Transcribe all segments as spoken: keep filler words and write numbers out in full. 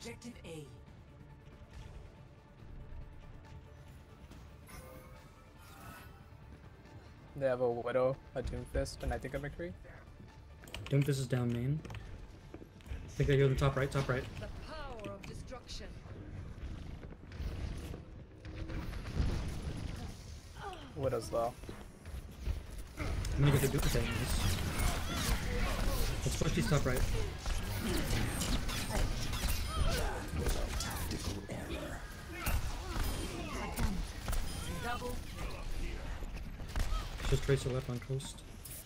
Objective A. They have a Widow, a Doomfist, and I think a McCree. Doomfist is down main. I think I hear the top right, top right. The power of destruction. Widow's low. I'm gonna get the Doomfist. Nice. Let's push these top right. Tactical error. Double. Just Tracer left on coast.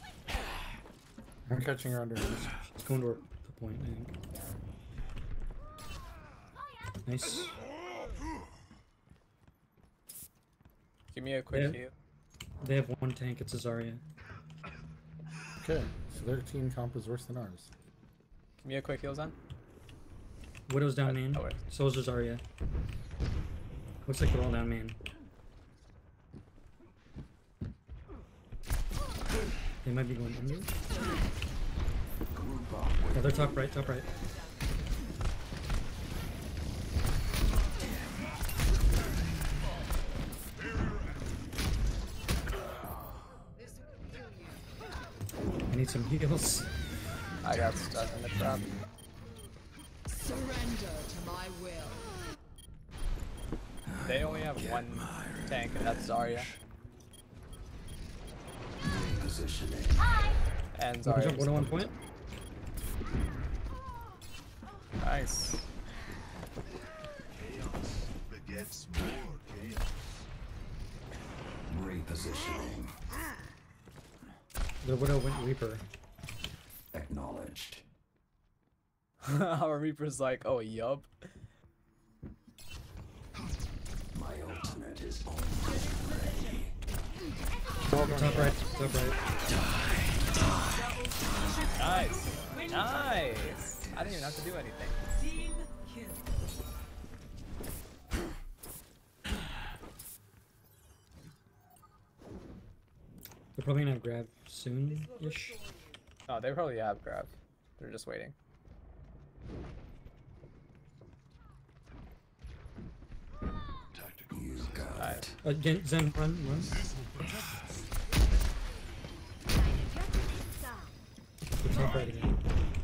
I'm catching her under. It's going to the point, I think. Nice. Give me a quick Yeah. heal. They have one tank, it's a Zarya. Okay, so their team comp is worse than ours. Give me a quick heal, Zen. Widow's down Uh, main. oh, wait. So is Zarya. Looks like they're all down main. They might be going under. Yeah, they're top right, top right. I need some heals. I got stuck in the trap. Surrender to my will. They only have one tank, and that's Zarya. Positioning. And We can jump Zarya. one on one point. Nice. Begets more chaos. Repositioning. The Widow went Reaper. Acknowledged. Our Reaper's like, oh, yup. My ultimate is almost ready. Top right, top right. Nice. Nice. I didn't even have to do anything. Team kill. They're probably gonna have grab soon-ish. No, they probably have grab. They're just waiting. You got Nice. it. Again, Zen, run, run. The top right again.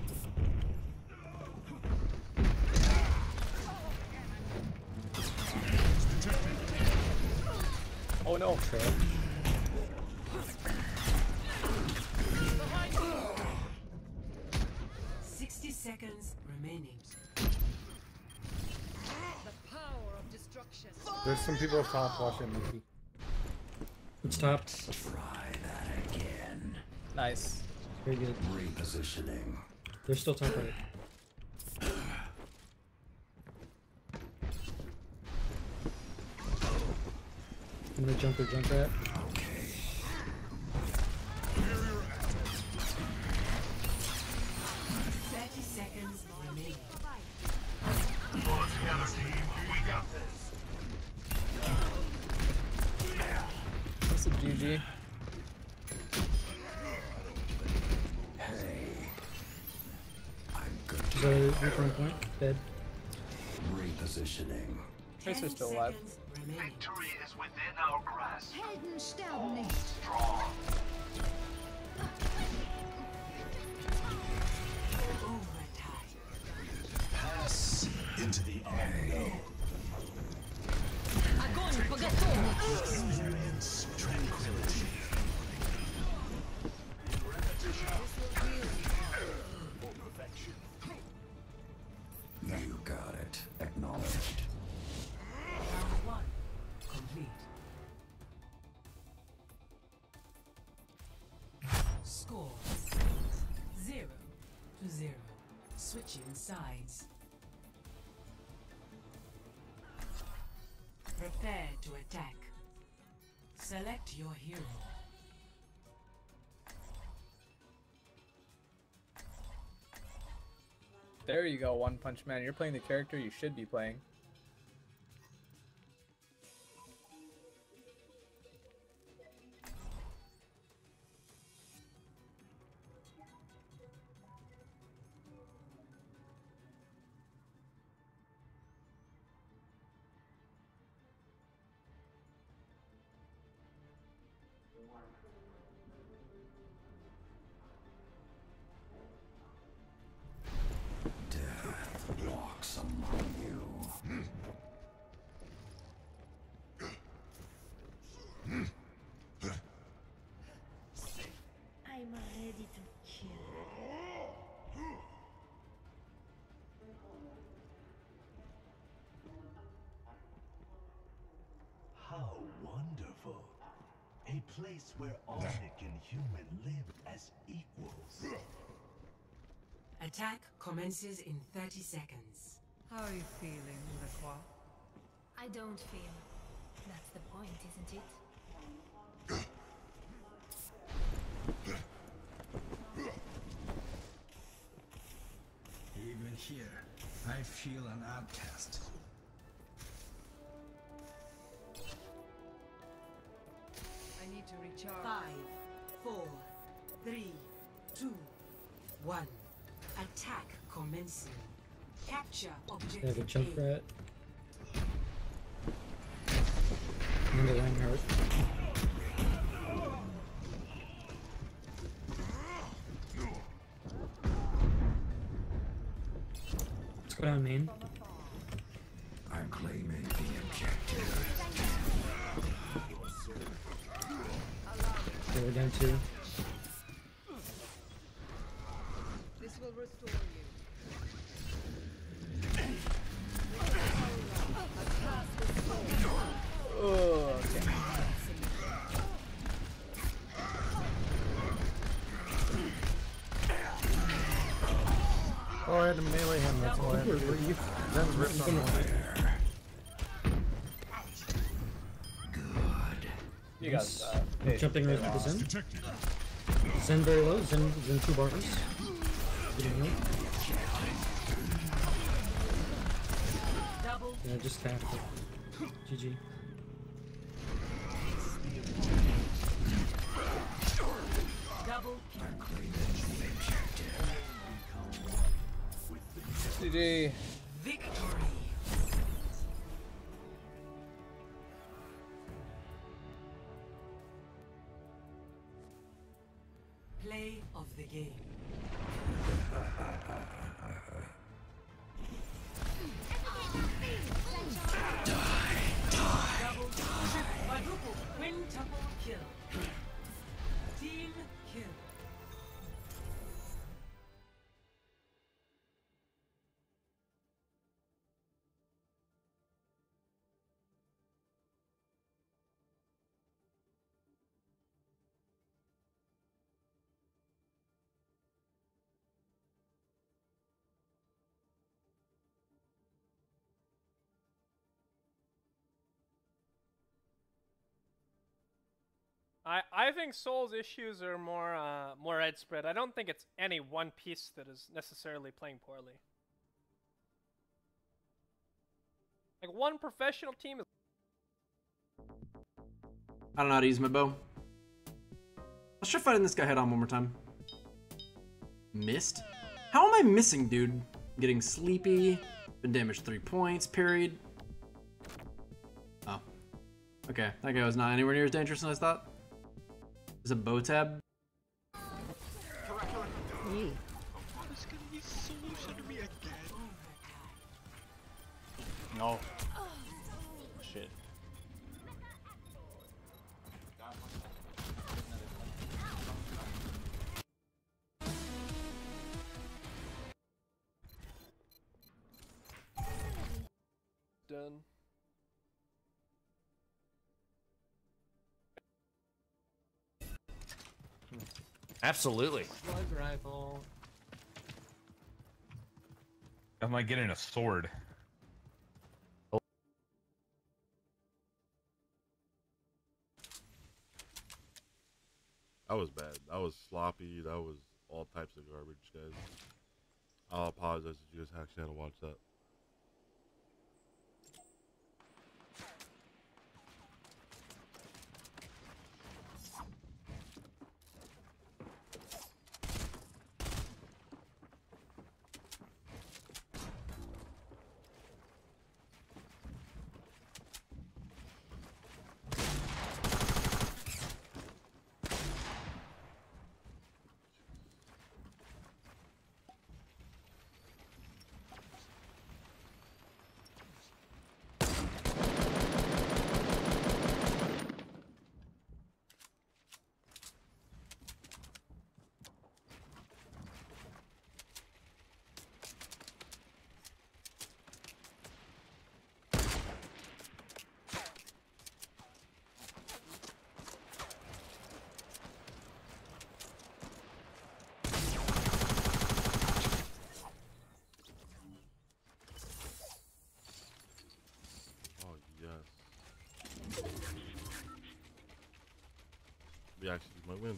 Oh no. Trap. Sixty seconds remaining. The power of destruction. There's some people up top watching Mickey. It's top. Try that again. Nice. Very good. Repositioning. They're still top right. I'm gonna jump or jump at. Okay. Thirty seconds remaining. What's up, G G? Hey. I'm good to The Reaper on point. Dead. repositioning. Tracer's still alive. Seconds remaining. Victory is within our grasp. Helden sterben nicht. Strong. Overtime. Pass into the unknown. Огонь по готовности. Experience tranquility. You got it. Acknowledged. Round one complete. Score zero to zero. Switching sides. Prepare to attack. Select your hero. There you go, One Punch Man. You're playing the character you should be playing. Beautiful. A place where Arctic and human live as equals. Attack commences in thirty seconds. How are you feeling, Lacroix? I don't feel. That's the point, isn't it? Even here, I feel an outcast. I need to recharge. Five, four, three, two, one. Attack commencing. Capture They have a objective jump A. rat. And the Reinhardt. Let's go down main. I'm claiming the objective. Okay, we're down two. This will restore you. Oh, okay. Oh, I had to melee him. That's all I had to do. Zen's ripped on one. You guys, uh, hey, Jumping right into Zen. Zen very low. Zen, Zen two bars. Getting low. Double, Yeah, just tapped it. G G. double kill. G G. Victory. Play of the game. Double, triple, quadruple, quintuple kill. Team kill. I I think Soul's issues are more uh, more widespread. I don't think it's any one piece that is necessarily playing poorly. Like one professional team is. I don't know how to use my bow. Let's try fighting this guy head on one more time. Missed? How am I missing, dude? I'm getting sleepy. Been damaged three points, period. Oh. Okay, that guy was not anywhere near as dangerous as I thought. There's a bow tab. No. Shit. Done. Absolutely. Slug rifle. Am I getting a sword? That was bad. That was sloppy. That was all types of garbage, guys. I'll apologize if you guys actually had to watch that. we actually might win.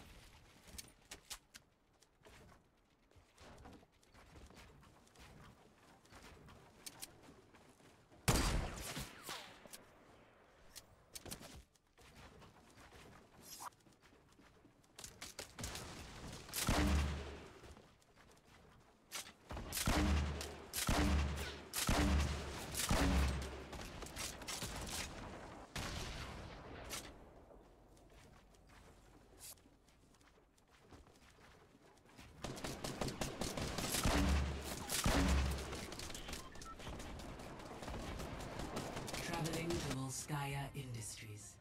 Traveling to Volskaya Industries.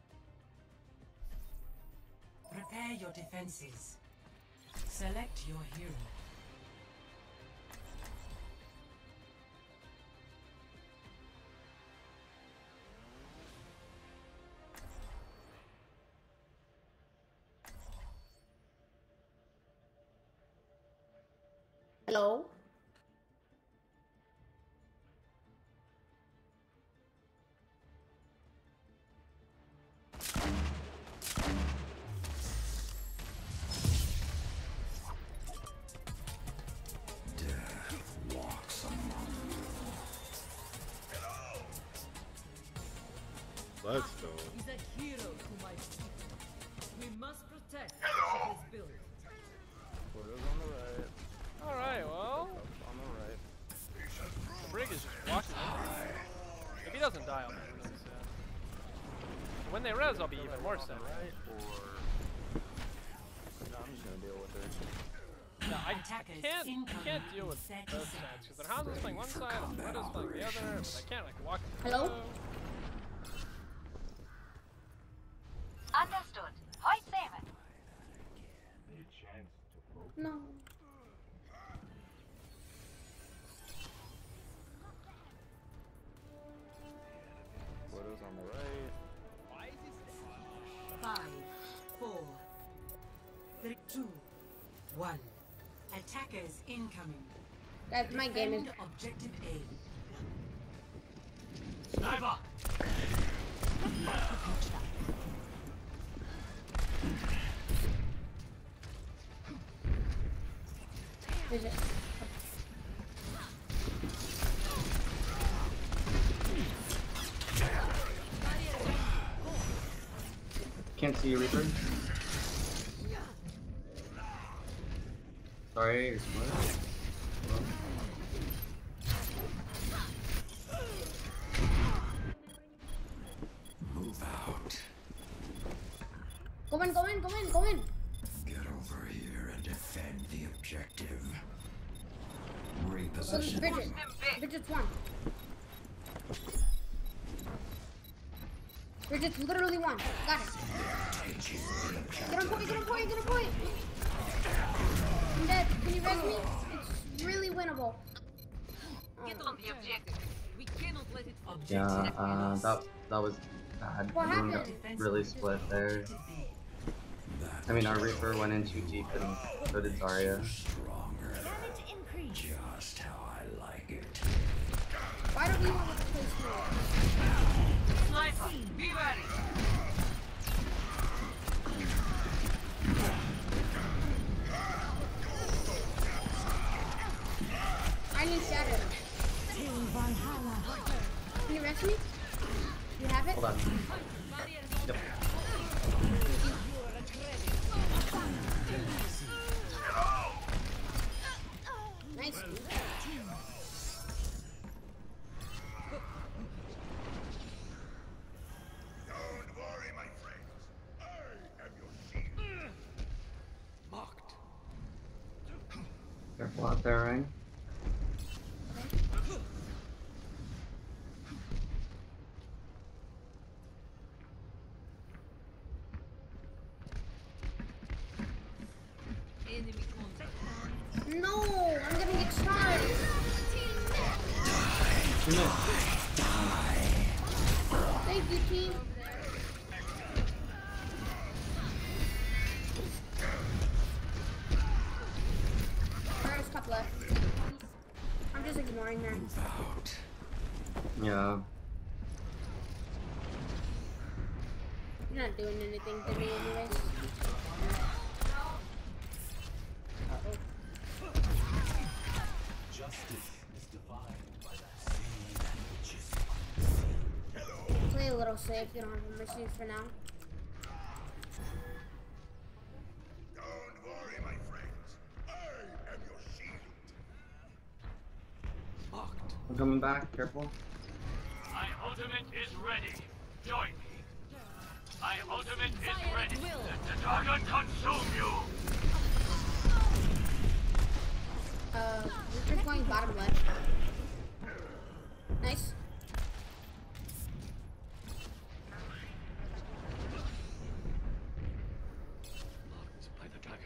Prepare your defenses. Select your hero. Hello? Let's go. He's a hero to my people. We must protect what is built. Quarters on the right. Alright, well. On the right. Brig is just walking in. If he doesn't die, I'll be really sad. When they res, I'll be even more sad. Right or... No, I'm just gonna deal with it. No, I, I can't, I can't deal with both sides because their house is playing one side and the red is playing the other, but I can't like walk. Hello? Understood. Heute sehen. No. Quarters on the right. Five, four, three, two, one. Attackers incoming. Guys, my game is. Defend objective A. Sniper! Is it? Can't see you, Reaper. Sorry, you're smart. Well. Move out. Go in, go in, go in, go in. Get over here and defend the objective. So this is Reposition. Bridget. Bridget's one. Bridget's literally one. Got it. Get on point, get on point, get on point. I'm dead. Can you res me? It's really winnable. Get on the objective. We cannot let it fall. Yeah, uh, that that was bad. What We happened? got really split there. I mean, our Reaper went in too deep, and so did Zarya. Stronger. Just how I like it. Why don't we want to play small? Sniper, be ready. I need shadow. Can you rest me? You have it? Hold on. Yep. Nice. Don't worry, my friends. I am your shield. Mocked. Careful out there, Ryan. Enemy contact. No, I'm gonna get charged. Thank you, team. There's a couple left. I'm just ignoring her. Move out. Yeah. You're not doing anything to me anyways. Uh-oh. Justice is defined by that sea that which is unseen. Play a little safe, you don't have a mercy for now. Don't worry, my friends. I am your shield. Locked. I'm coming back, careful. My ultimate is ready. Join me. My ultimate is ready. Let the dragon consume you. Uh, we're just going bottom left. Nice. Locked by the dragon.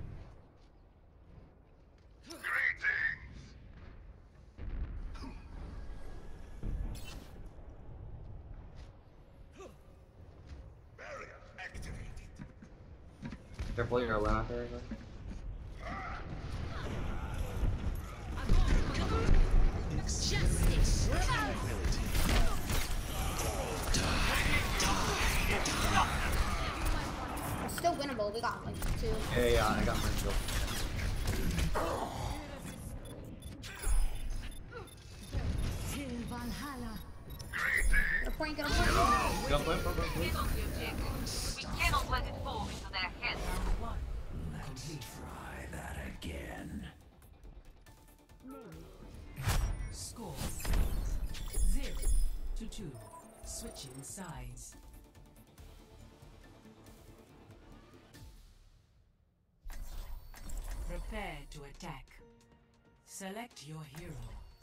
Barrier activated. Careful, you're alone out there. Justice. It's still winnable. We got like two. Yeah, yeah, I got my shield. Till Valhalla. Get a point, get a point. Go, go, go, go, Get on the objective. We cannot let it fall into their hands. Let's try that again. Score zero to two. Switching sides. Prepare to attack. Select your hero.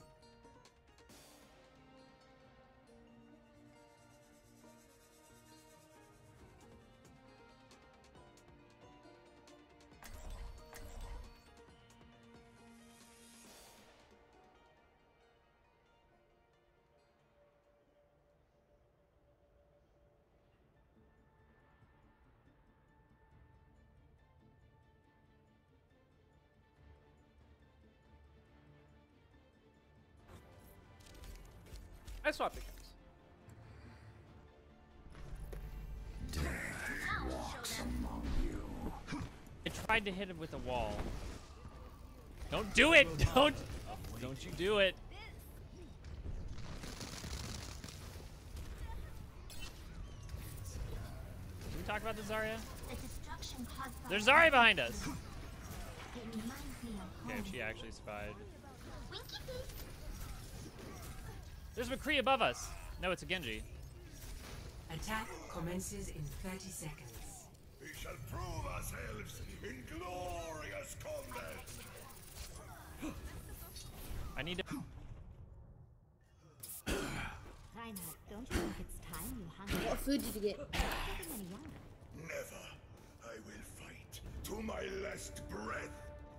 I swap the guns. Walks among you. I tried to hit him with a wall. Don't do it! Don't! Don't you do it! Did we talk about the Zarya? There's Zarya behind us! Okay, she actually spied. There's McCree above us! No, it's a Genji. Attack commences in thirty seconds. We shall prove ourselves in glorious combat. I need to... Reinhardt, don't you think it's time you hung What food did you get? Never. I will fight to my last breath.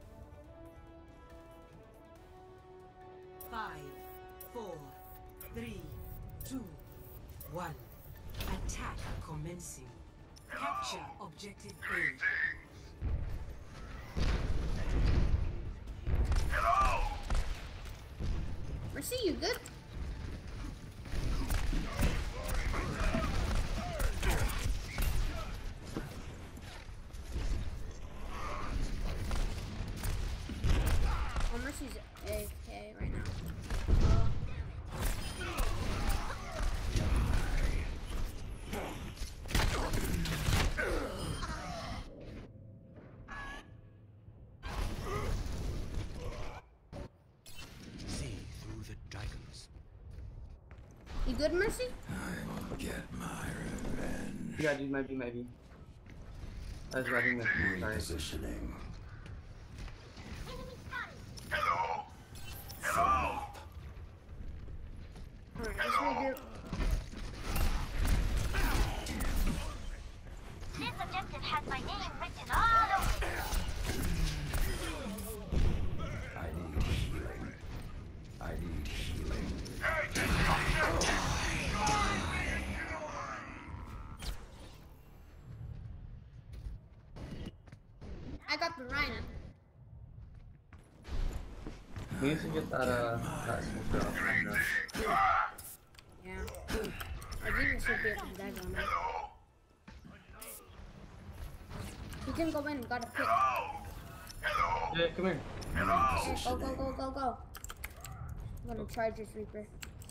Five, four, three, two, one. Attack commencing. Capture objective A. Hello. Mercy, you good? Oh, Mercy's A F K right now. See through the dragons. You good, Mercy? I will get my revenge. You gotta do maybe, maybe. I was writing this. Sorry. Repositioning. Hello. Hello. Alright, let's redo. This objective has my name written all over it. I need healing. I need healing. I got the Rhino. We need to get that, uh, that smoke off. Yeah. I didn't should be able to die on that. can go in. Gotta pick. Yeah, come here. Okay, go, go, go, go, go. I'm gonna charge this Reaper.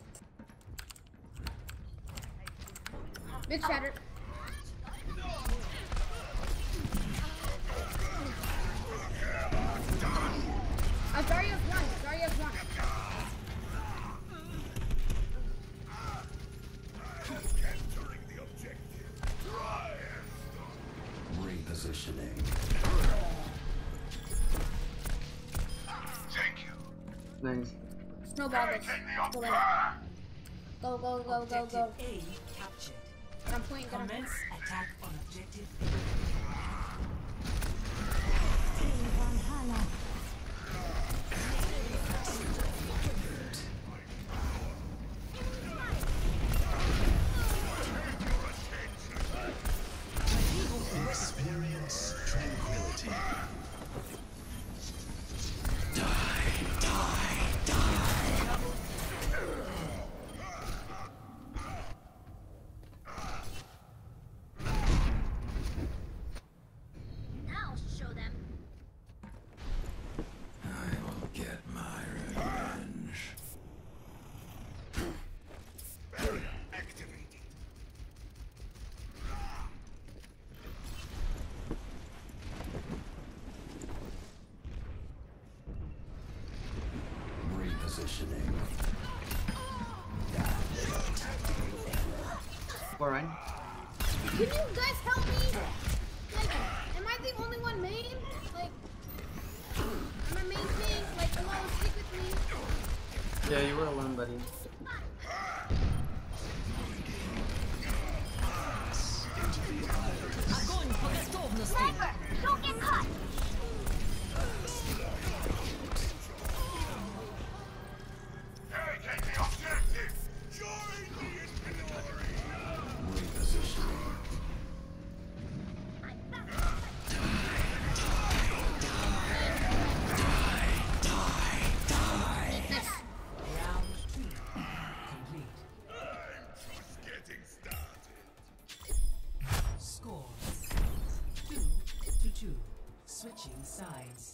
Big shatter. Uh, Zarya's one. Zarya's one. Repositioning. Thank you. Nice. Snowball this. Go in. Go, go, go, go, go. A captured. I'm pointing. Get him. Commence attack on objective. Experience tranquility. Now show them. I will get my revenge. Activating. Repositioning. Four Ryan. Can you guys help me? Like, am I the only one main? Like, am I main king? Like, hello, stick with me. Yeah, you were alone, buddy. Огонь по готовности! Sniper, don't get caught. Take the objective! Join the inventory! Repositioning. Round two complete. Just getting started. Score two to two. Switching sides.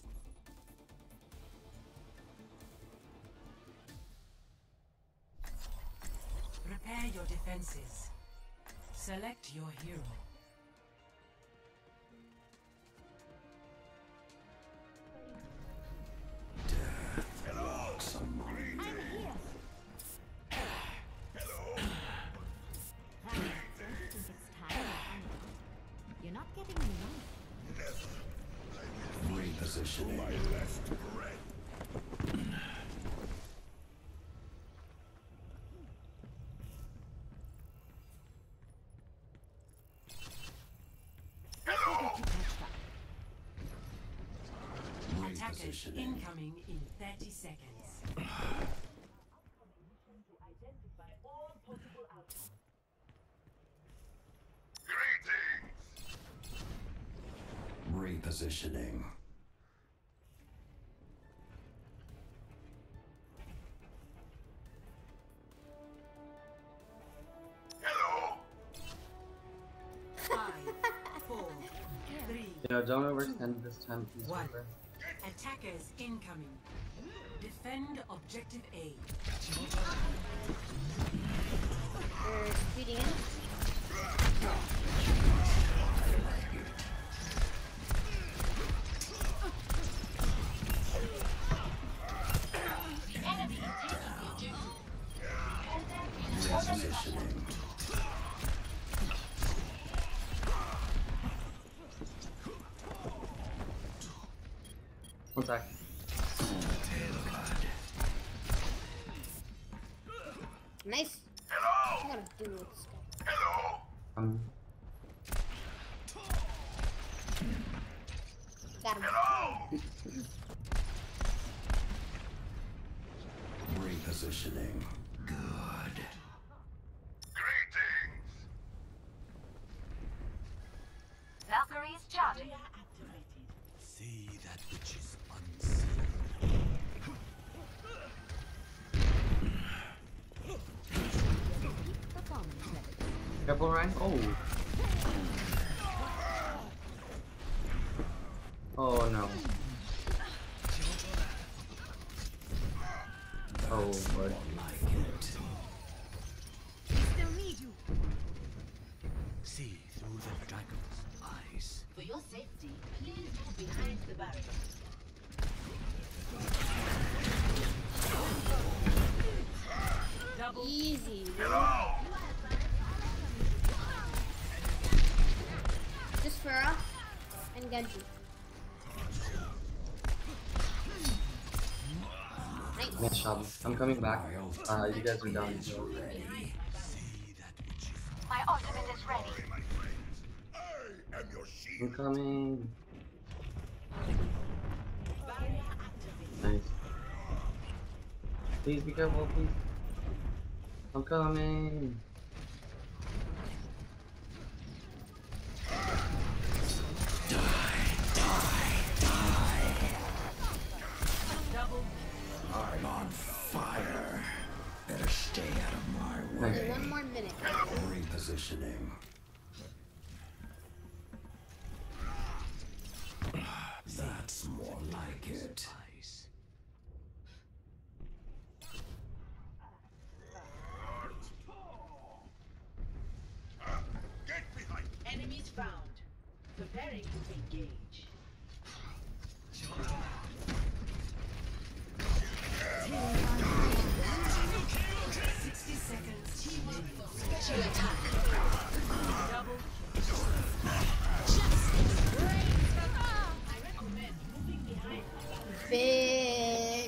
Prepare your defenses. Select your hero. Walks among me. You're not getting me wrong. Repositioning. My last breath. Attackers incoming in thirty seconds. Repositioning. Five, four, three, Yeah, don't overextend this time, please. one. Reaper. Attackers incoming. Defend objective A. They're speeding in. Repositioning. One sec. Nice. I gotta do this guy. Um, Got him. Repositioning. Good. Valkyrie's charging. See that which is unseen. Careful, Ryan. Oh. Oh no. Oh, what? Still need you. See through the dragon's eyes. For your safety, please move behind the barrier. Easy. Just Pharah and Genji. Nice. Nice job. I'm coming back. Uh, you guys are down. My ultimate is ready. I'm coming. Nice. Please be careful, please. I'm coming. I'm on fire. Better stay out of my way. Okay, one more minute. Repositioning. That's more like it. Enemies found. Preparing to engage. Sixty seconds. Special attack. Double Big.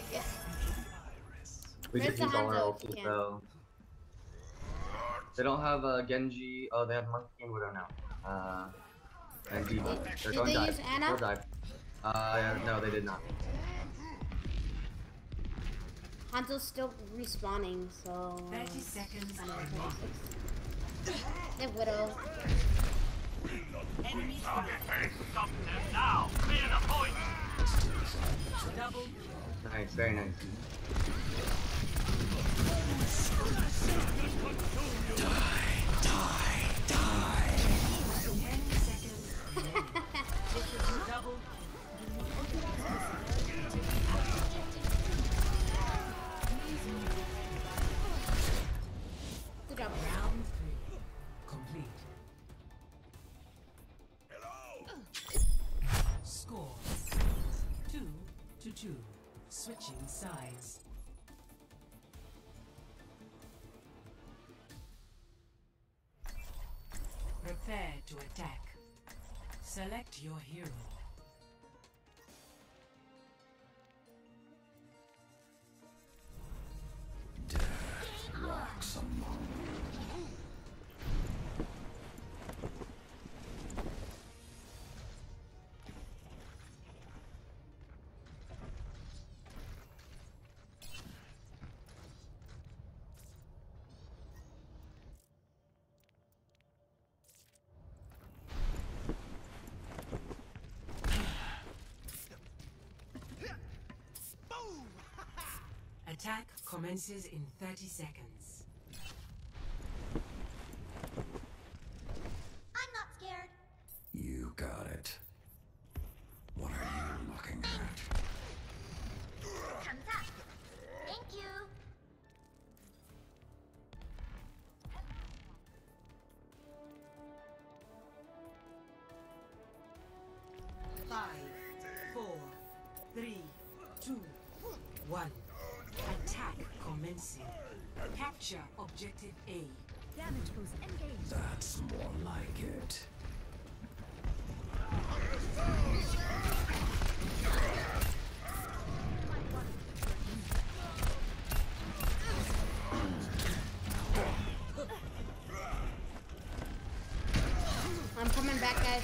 We Where's just the used all our Hanzo? ultis Yeah. though. They don't have uh, Genji. Oh, they have Monkey and Widow now. Uh, and D.Va. They're Did going they dive. use Ana? Go dive. Uh, no, they did not. Hanzo's still respawning, so. thirty seconds. They have Widow. Enemies Stop them now! Clear the point! double. Nice, very nice. Double. Good job. Round three. Complete. Score. Two to two. Switching sides. Prepare to attack. Select your hero. Walks among you. Attack commences in thirty seconds. I'm not scared. You got it. What are you looking at? Thumbs up. Thank you. Five, four, three, two, one. Attack commencing. Capture objective A. Damage boost engaged. That's more like it. I'm coming back, guys.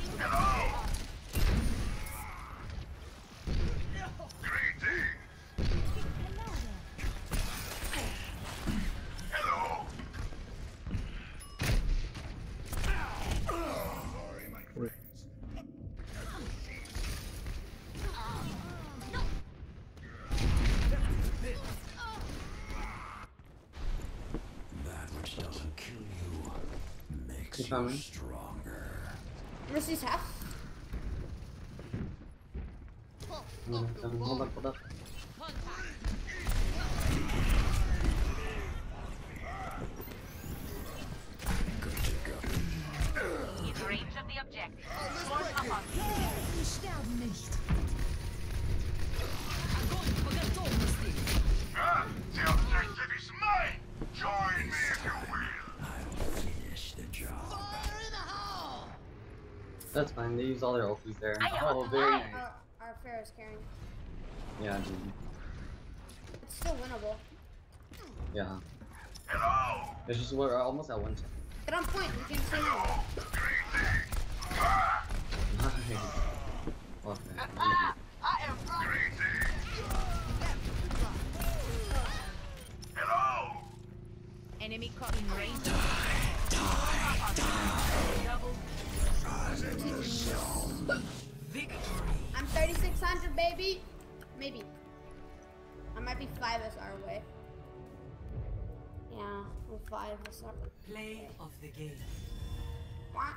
That which doesn't kill you makes You you coming? stronger. Mercy's half. Hold up, hold up, hold up. In range of the objective. Force up on me. Wir sterben nicht. Огонь по готовности. Ah, the objective is mine! Join me if you will! I'll finish the job. That's fine, they use all their ultis there. I Oh, very nice. Our, our fair is carrying. Yeah, dude. It's still winnable. Yeah. Hello! It's just we're almost at one. Get on point. We can say no. Nice. Okay. I am Hello! Enemy caught in range. Victory. I'm thirty-six hundred, baby. Maybe. I might be five S R away. Yeah, I'm five S R. Play of the game. What?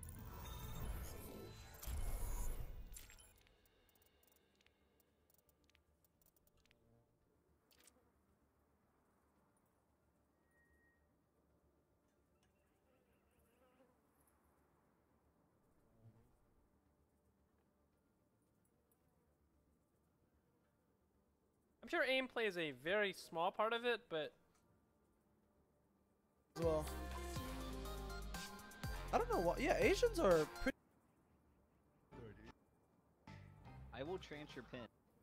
I'm sure aim plays a very small part of it, but Well, I don't know what. Yeah, Asians are pretty. I will transfer pin.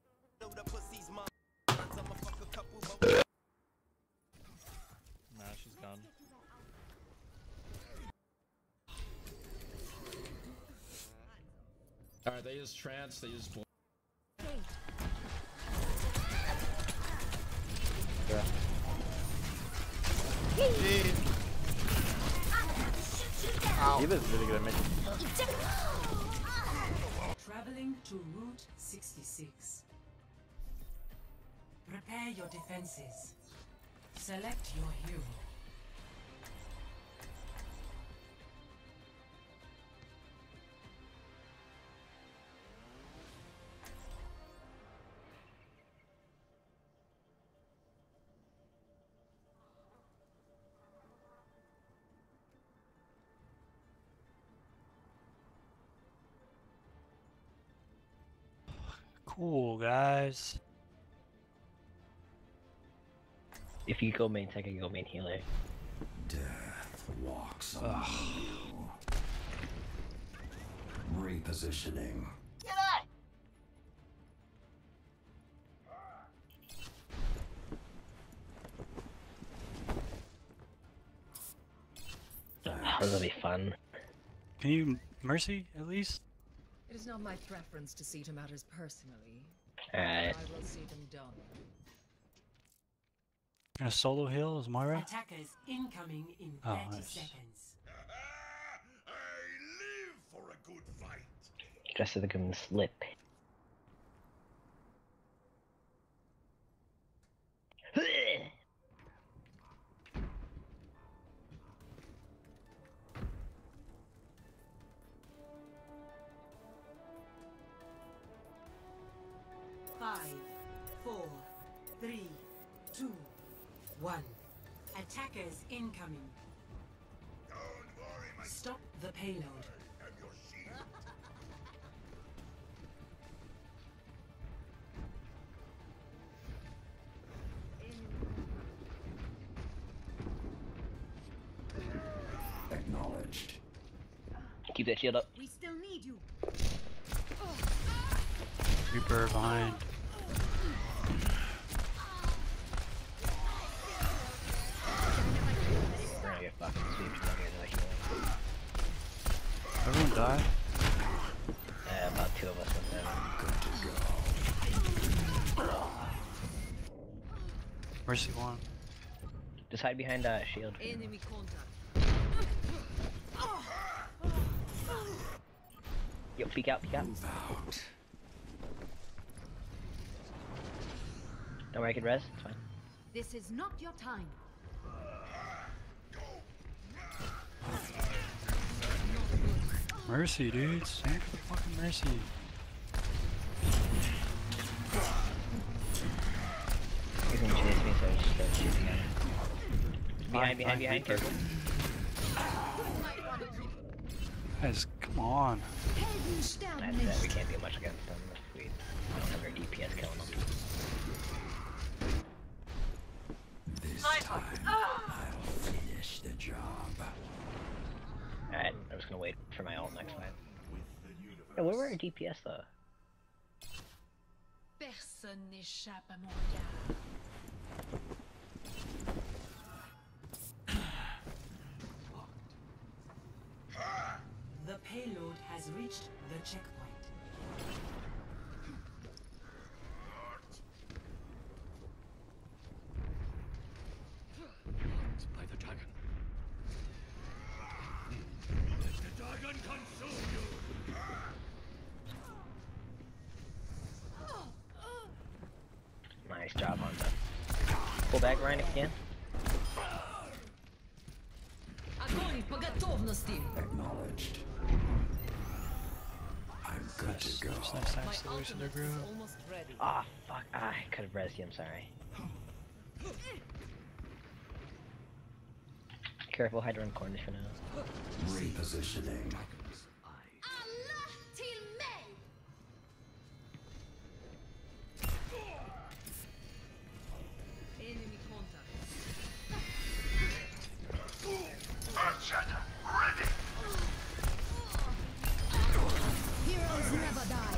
Nah, she's gone. Alright, they use trance, they use bl- Yeah. Eva's really good at making. Traveling to Route sixty-six. Prepare your defenses. Select your hero. Cool, guys. If you go main tech, I go main healer. Death walks among you. Repositioning. That'll be fun. Can you Mercy at least? It is not my preference to see to matters personally. Alright. I will see them done. A solo heal is Moira? Attackers incoming in Oh, thirty nice. seconds. For a good fight. Dress of the Grim Slip. Five, four, three, two, one. Attackers incoming. Stop the payload. Acknowledged. Keep that shield up. We still need you. Reaper behind. We're gonna get fucking sweeped. We're not getting another healer. Everyone die? Yeah, about two of us went down. Mercy one. Just hide behind that uh, shield. Enemy contact. Yo, peek out, peek out. Don't worry, I can res. It's fine. This is not your time. Mercy, dude. Stand for the fucking Mercy. against me, so I just started shooting at him. Behind, behind, behind, careful. Guys, come on. That's that, we can't do much against them if we don't have our D P S killing them. This time, I'll finish the job. Alright, I'm just gonna wait for my ult next fight. Yeah, where were our D P S though? Personne n'échappe à mon regard. The payload has reached the checkpoint. Let's play the dragon. Let the dragon consume you! Nice job on that. Pull back, Ryan, if you can. Огонь по готовности. Acknowledged. I'm good to go. Nice, nice, nice. Solution to group. Almost ready. Ah, fuck. Ah, I could have rezzed you, I'm sorry. Careful, hide around corners for now. Repositioning. Allah till mig! Enemy contact. Archer, ready! Heroes never die.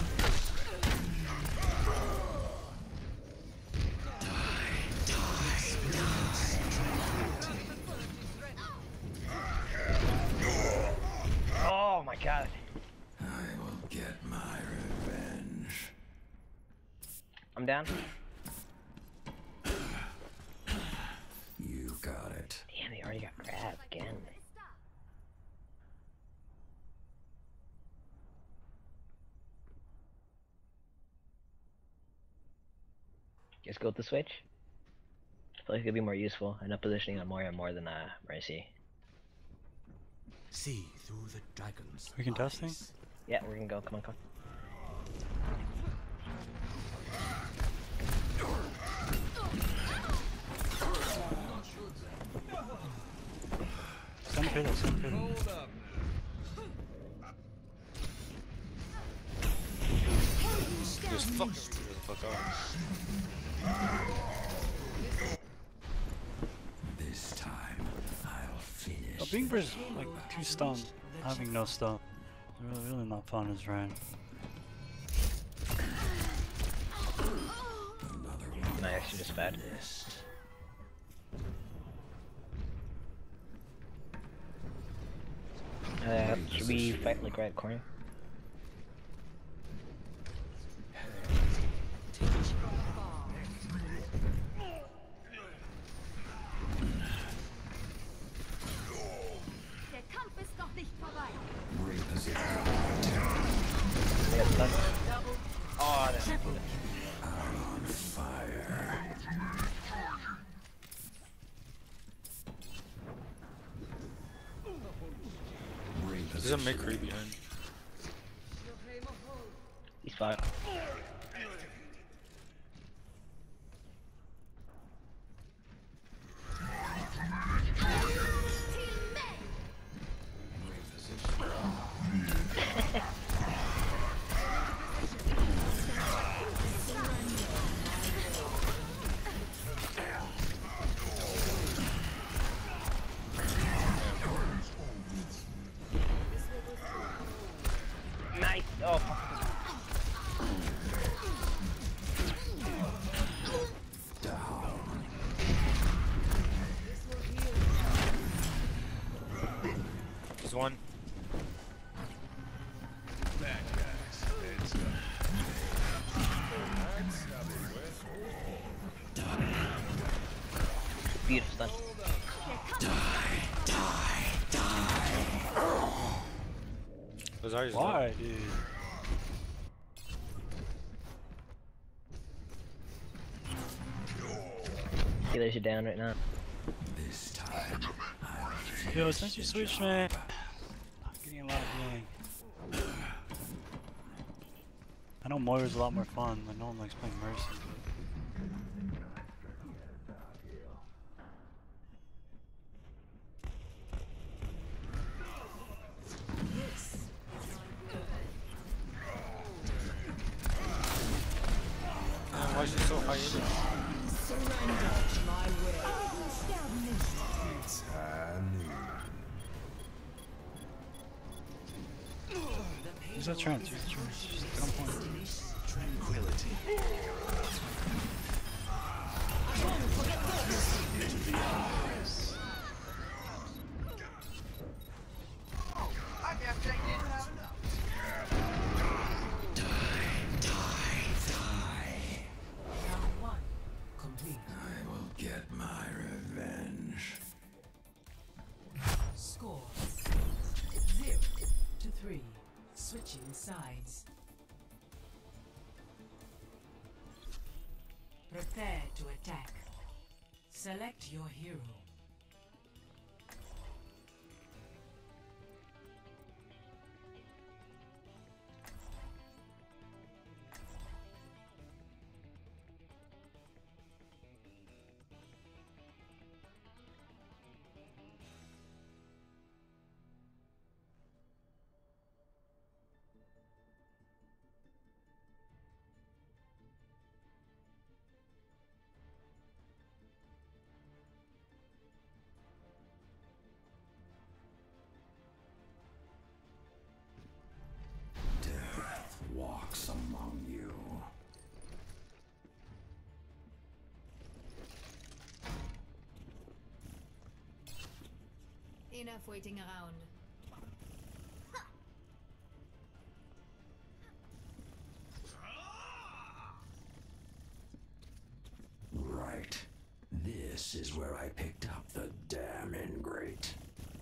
Oh my god. I will get my revenge. I'm down. You got it. Damn, they already got grabbed again. Just go with the switch. I feel like it could be more useful. I end up positioning on Moira more than uh, Mercy. See through the dragon's We can testing? Yeah, we're gonna go. Come on, come Send payload, send payload. Just fuck the fuck off. This time, I'll finish. Oh, being bridge like two stun, having no stun. Really, really not fun as Ryan. Nice, you just fed. Uh, should we fight like right corner? Der Kampf ist noch nicht vorbei. Oh, that's I'm on fire. There's a McCree behind. He's fine. Nice. Oh. There's one. Beautiful stuff. Those are Why, dude? Healers are down right now. This time, Yo, since you switched, man, I'm getting a lot of healing. I know Moira's a lot more fun, but no one likes playing Mercy. fight either. Surrender my way. Who's that trance? Who's that trance? Just get on point. Tranquility. Into the eyes. I will get my revenge. Score zero to three. Switching sides. Prepare to attack. Select your hero. Death walks among you. Enough waiting around. Right. This is where I picked up the damn ingrate.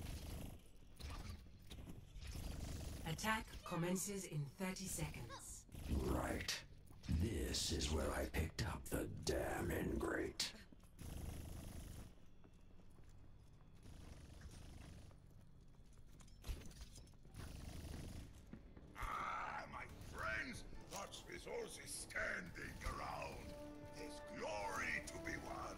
Attack commences in thirty seconds. Right. This is where I picked up the damn ingrate. Ah, my friends, watch resources standing around. There's glory to be won.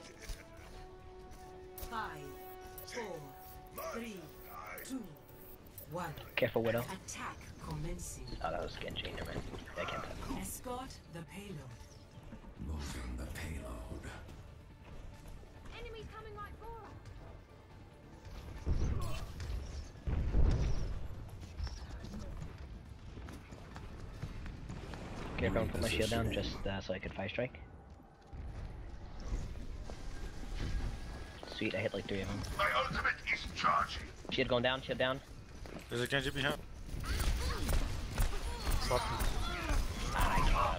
Five, four, three, two, one. Careful, Widow. Attack commencing. Oh, that was Genji. Never mind. I can't tell. Escort the payload. Moving the payload. Enemies coming right for us. Careful, I'm put my shield down just uh, so I could fire strike. Sweet, I hit like three of them. My ultimate is charging. Shield going down, shield down. There's a Genji behind. Stop him. Ah,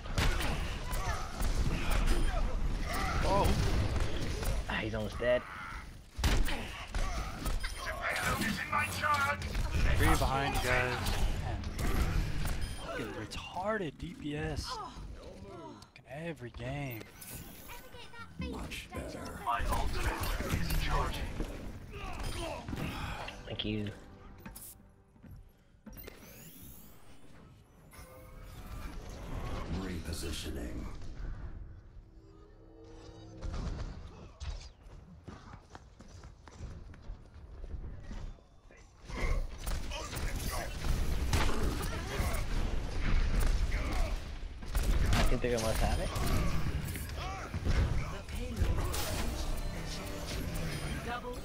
Oh! Ah, he's almost dead. The payload is in my charge. Three behind you guys. Man. Fucking retarded D P S. Fucking every game. Much better. My ultimate is charging. Thank you. Repositioning. I think they're gonna let us have it. Double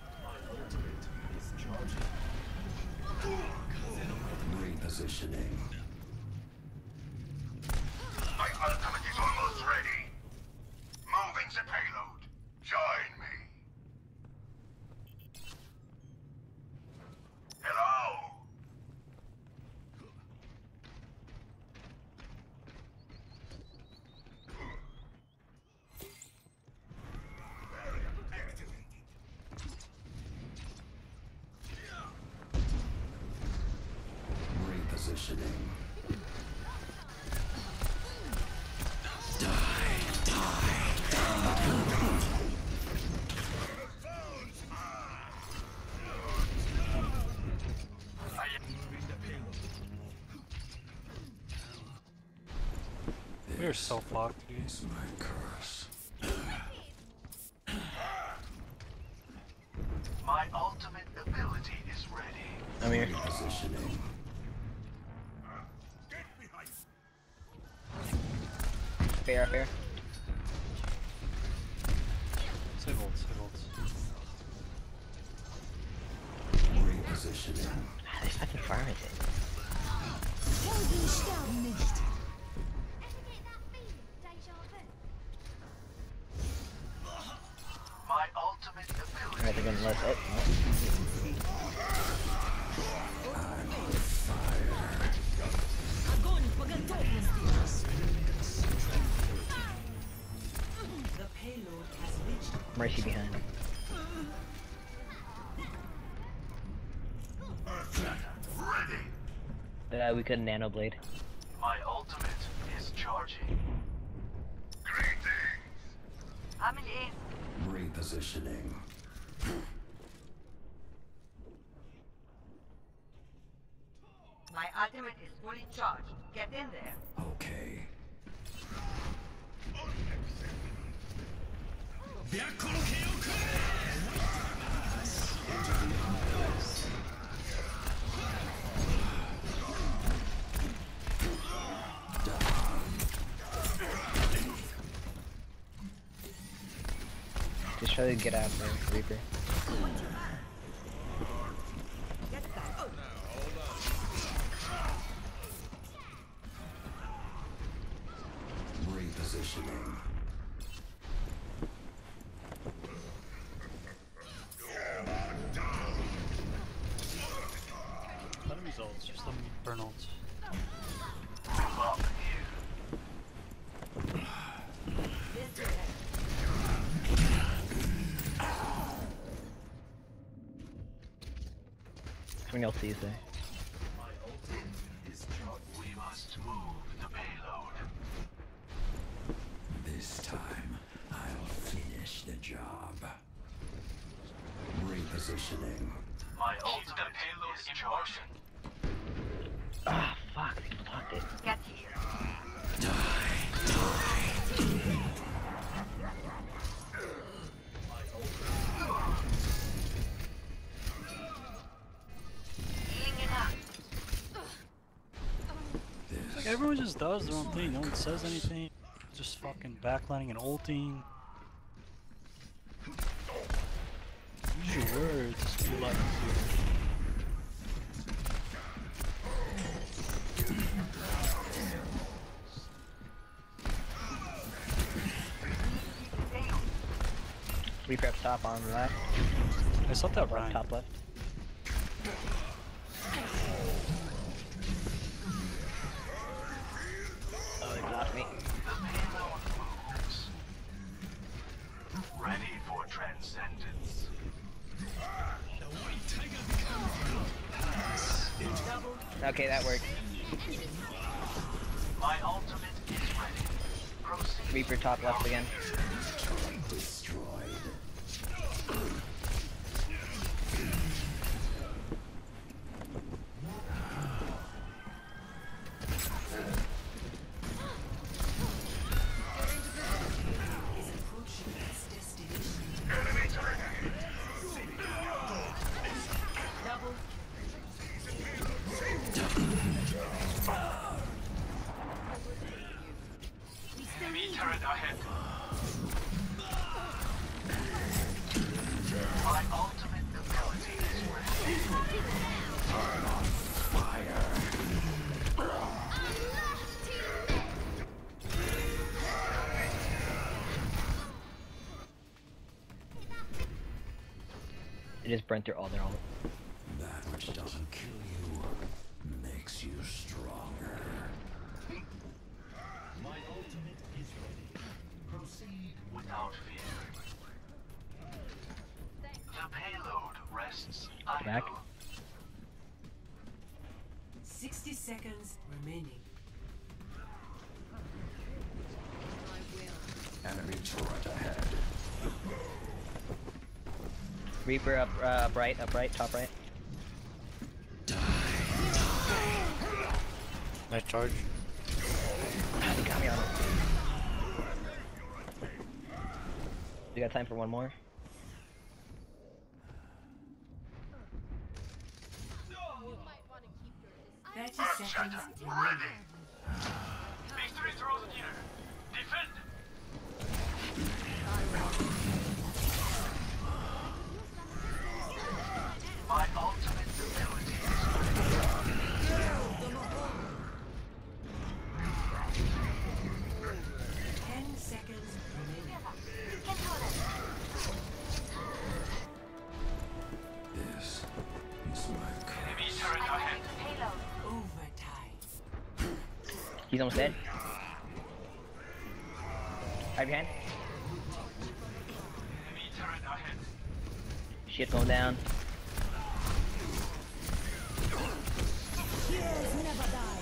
Repositioning. My ultimate is almost ready. Moving the payload. Join me. Hello. Repositioning. We're so fucked, dude. My curse. My ultimate ability is ready. I'm here. Repositioning. Get behind. Fair, fair. Repositioning. Ah, there's fucking pharmacy. Helden sterben nicht. My ultimate ability. Alright, they're getting less. Oh, Огонь по готовности. The payload has reached. no. Mercy behind. Uh, we couldn't nano blade. My ultimate is charging. I'm in aim. Repositioning. My ultimate is fully charged. Get in there. Okay. Just try to get out of Reaper. Repositioning. Let him use ults, just let him burn ults. How many ults do you say? We must move the payload. This time, I'll finish the job. Repositioning. My ultimate payload is in motion. Ah, fuck, they blocked it. Get here. Healing it up. Like everyone just does their own thing. No one says anything. Just fucking backlining and ulting. Use your words. Be like Reaper up top on the left. I saw that Top Ryan. left, top left. Oh, they blocked me. Ready for transcendence. Okay, that worked. My ultimate is ready. Proceed. Reaper top left again. Destroyed. Enemy turret ahead. My ultimate ability is ready. Turn on fire. They just burnt through all their ult. That which doesn't kill you makes you stronger. My ultimate is ready. Proceed without fear. The payload rests Back. idle. Sixty seconds remaining. Enemy turret ahead. Reaper up, uh, up right, up right, top right. Nice charge. Ah, they got me on it. We got time for one more. Thirty seconds remaining. Victory throws near. Defend. My ultimate ability He's almost dead. Right behind. Shit going down. Heroes never die.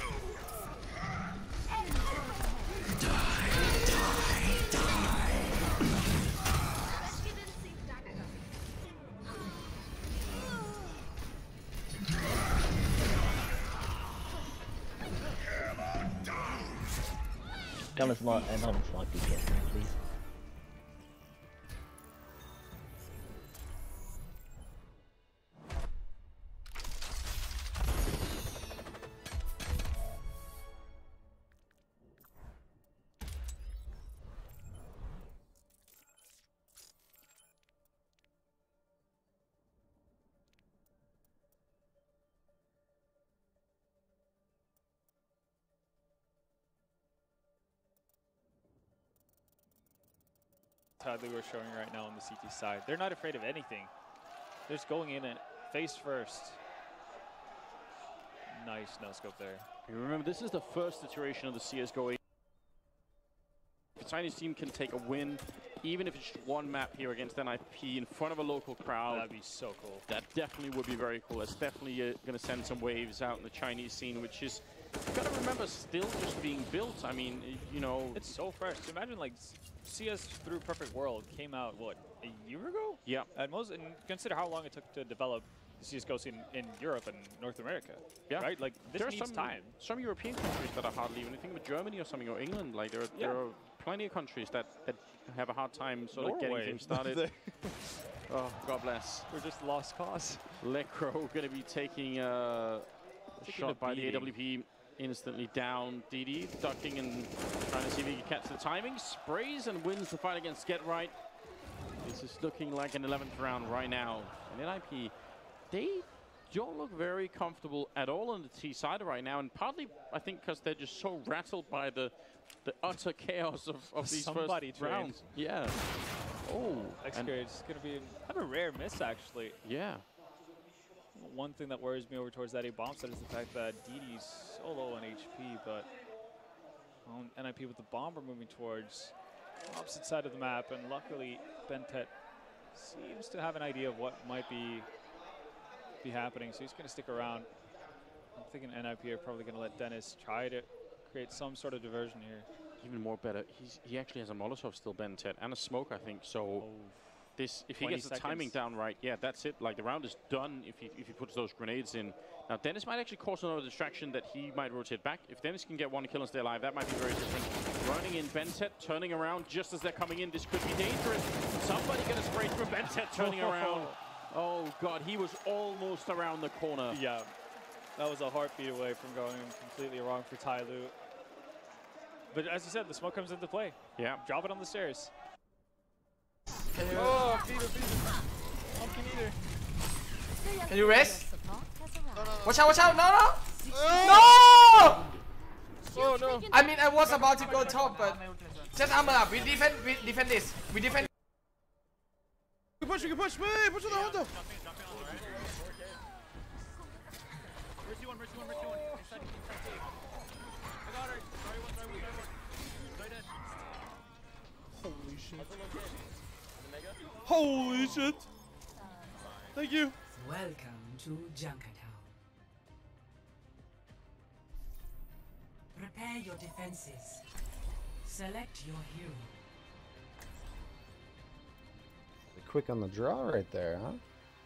Tell us more. I'm on slot D P S now, please. How they were showing right now on the C T side. They're not afraid of anything. They're just going in and face first. Nice no scope there. You remember, this is the first iteration of the C S G O. If a Chinese team can take a win, even if it's just one map here against N I P in front of a local crowd, That'd be so cool. that definitely would be very cool. It's definitely uh, going to send some waves out in the Chinese scene, which is, you got to remember, still just being built. I mean, you know, It's so fresh. Imagine like C S through Perfect World came out, what, a year ago? Yeah. At most, and consider how long it took to develop the C S G O scene in Europe and North America. Yeah. Right? Like, this there are needs some, time. some European countries that are hardly even, think of Germany or something, or England. Like, there are, Yeah. there are plenty of countries that, that have a hard time sort of getting Norway. things started. Oh, God bless. We're just lost cause. Lekro going to be taking a Taking shot a by the A beating. W P, instantly down. D D ducking and trying to see if he can catch the timing. Sprays and wins the fight against Get Right. This is looking like an eleventh round right now. And N I P, they don't look very comfortable at all on the T side right now. And partly, I think, because they're just so rattled by the the utter chaos of, of these Somebody first trained. rounds. Yeah. Oh. and- X-Grade is going to be kind of a rare miss, actually. Yeah. One thing that worries me over towards that A bomb set is the fact that D D's so low on H P, but um, N I P with the bomber moving towards the opposite side of the map, and luckily Bentet seems to have an idea of what might be be happening, so he's going to stick around. I'm thinking N I P are probably going to let Dennis try to create some sort of diversion here. Even more better, he's, he actually has a Molotov still, Bentet, and a smoke, I think. So Oh. this, if he twenty gets the timing seconds. down right, yeah, that's it. Like, the round is done if he if he puts those grenades in. Now Dennis might actually cause another distraction that he might rotate back. If Dennis can get one kill and stay alive, that might be very different. Running in Bentet, turning around just as they're coming in. This could be dangerous. Somebody gonna spray through Bentet, turning around. Oh God, he was almost around the corner. Yeah, that was a heartbeat away from going completely wrong for Ty Lu. But as you said, the smoke comes into play. Yeah. Drop it on the stairs. Oh, feeder, feeder. Pumpkin eater. Can you rest? Watch out, watch out, no, no! No! Oh no! I mean, I was about to go top, but just armor up. We defend, we defend this. We defend. We can push, we can push. Wait, wait, push on the Honda. Mercy one, mercy one, mercy one. Inside, inside cave. I got her. Sorry one, sorry one, sorry one. Right dead. Holy shit. Holy shit. Thank you. Welcome to Junkertown. Prepare your defenses. Select your hero. Quick on the draw right there, huh?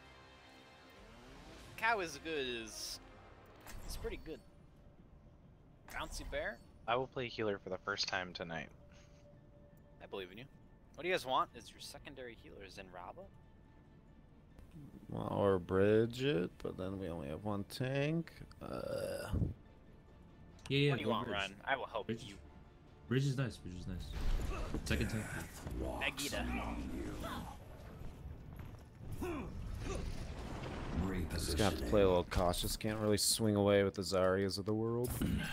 Cow is good is it's pretty good. Bouncy Bear? I will play healer for the first time tonight. I believe in you. What do you guys want? Is your secondary healer Zenraba? Well, or Bridget, but then we only have one tank. Uh, what Yeah, yeah. do you go want, Bridge. Run? I will help Bridge. you. Bridge is nice. Bridge is nice. Second tank. Nagita. just gonna have to play a little cautious. Can't really swing away with the Zaryas of the world.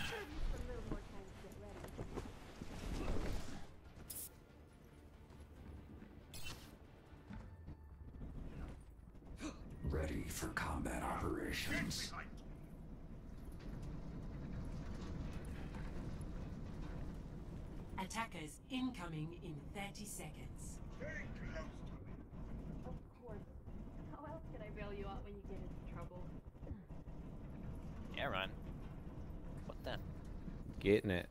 Ready for combat operations. Attackers incoming in thirty seconds. Of course. How else can I bail you out when you get into trouble? Yeah, Ryan. What then? Getting it.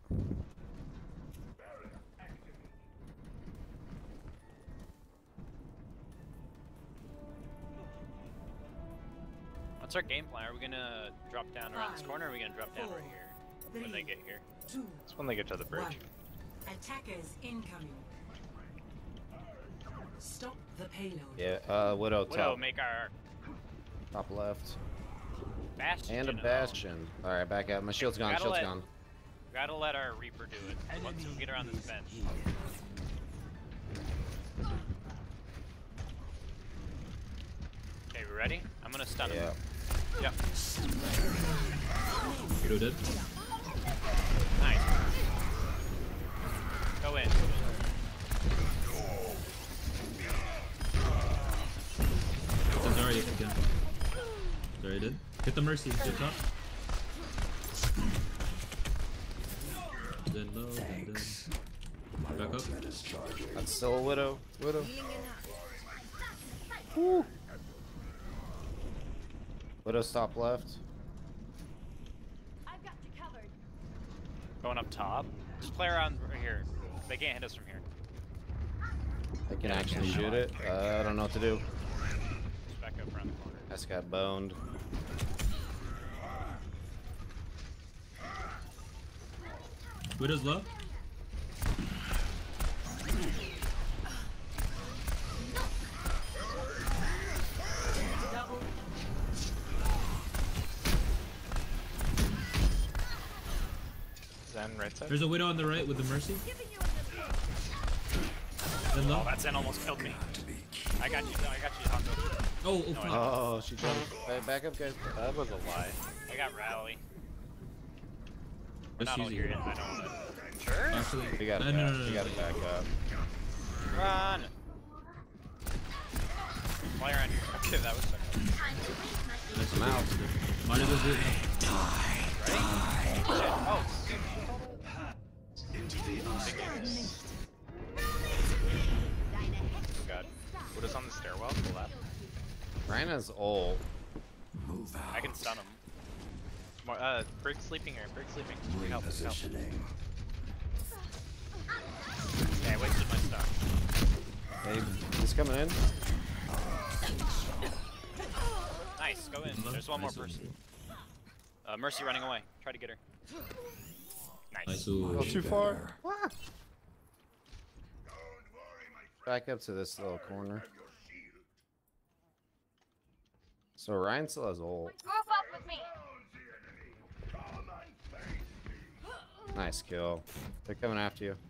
What's our game plan? Are we gonna drop down around this corner, or are we gonna drop down right here when they get here? Two, It's when they get to the bridge. one. Attackers incoming. Stop the payload. Yeah, uh, Widow Widow, top. make our Top left. Bastion. And a Bastion. Alright, back up. My shield's gone, Gotta shield's let- gone. Gotta let our Reaper do it. Once we get around this bench. Okay, we ready? I'm gonna stun him. Yeah. Yep. Widow dead. Nice. Go in. Zarya again. Zarya dead. Hit the Mercy. Good top. Then low, then dead. Back up. That's still a Widow. Widow. Woo. Widow stop left. I've got you covered. Going up top. Just play around right here. They can't hit us from here. I can actually shoot it. Uh, I don't know what to do. Just back up around the corner. That's got boned. Widow's low. Zen right side. There's a Widow on the right with the Mercy. Then low. Oh, that Zen almost killed me. I got you. I got you, Hanzo. Oh, oh, No, I fuck. Oh, she jumped. Hey, back up, guys. That was a lie. I got Rally. We're That's not all easy. here yet. I don't want to. Sure? Actually, We gotta no, back, no, no, no, we no. gotta back up. Run! Fly around here. Okay, that was second. That's I'm out. Might as well do it now. Ready? Shit. Oh, Into the oh god. Put us on the stairwell to the left. Rhina's ult. Move out. I can stun him. More, uh, Brig's sleeping here. Brig's sleeping. Brig help, Brig help. Repositioning. Okay, I wasted my stuff. Hey, he's coming in. Nice, go in. There's one more person. Uh, Mercy running away. Try to get her. Nice. Nice. Go too far. Back up to this little corner. So Ryan still has ult. Group up with me. Nice kill. They're coming after you.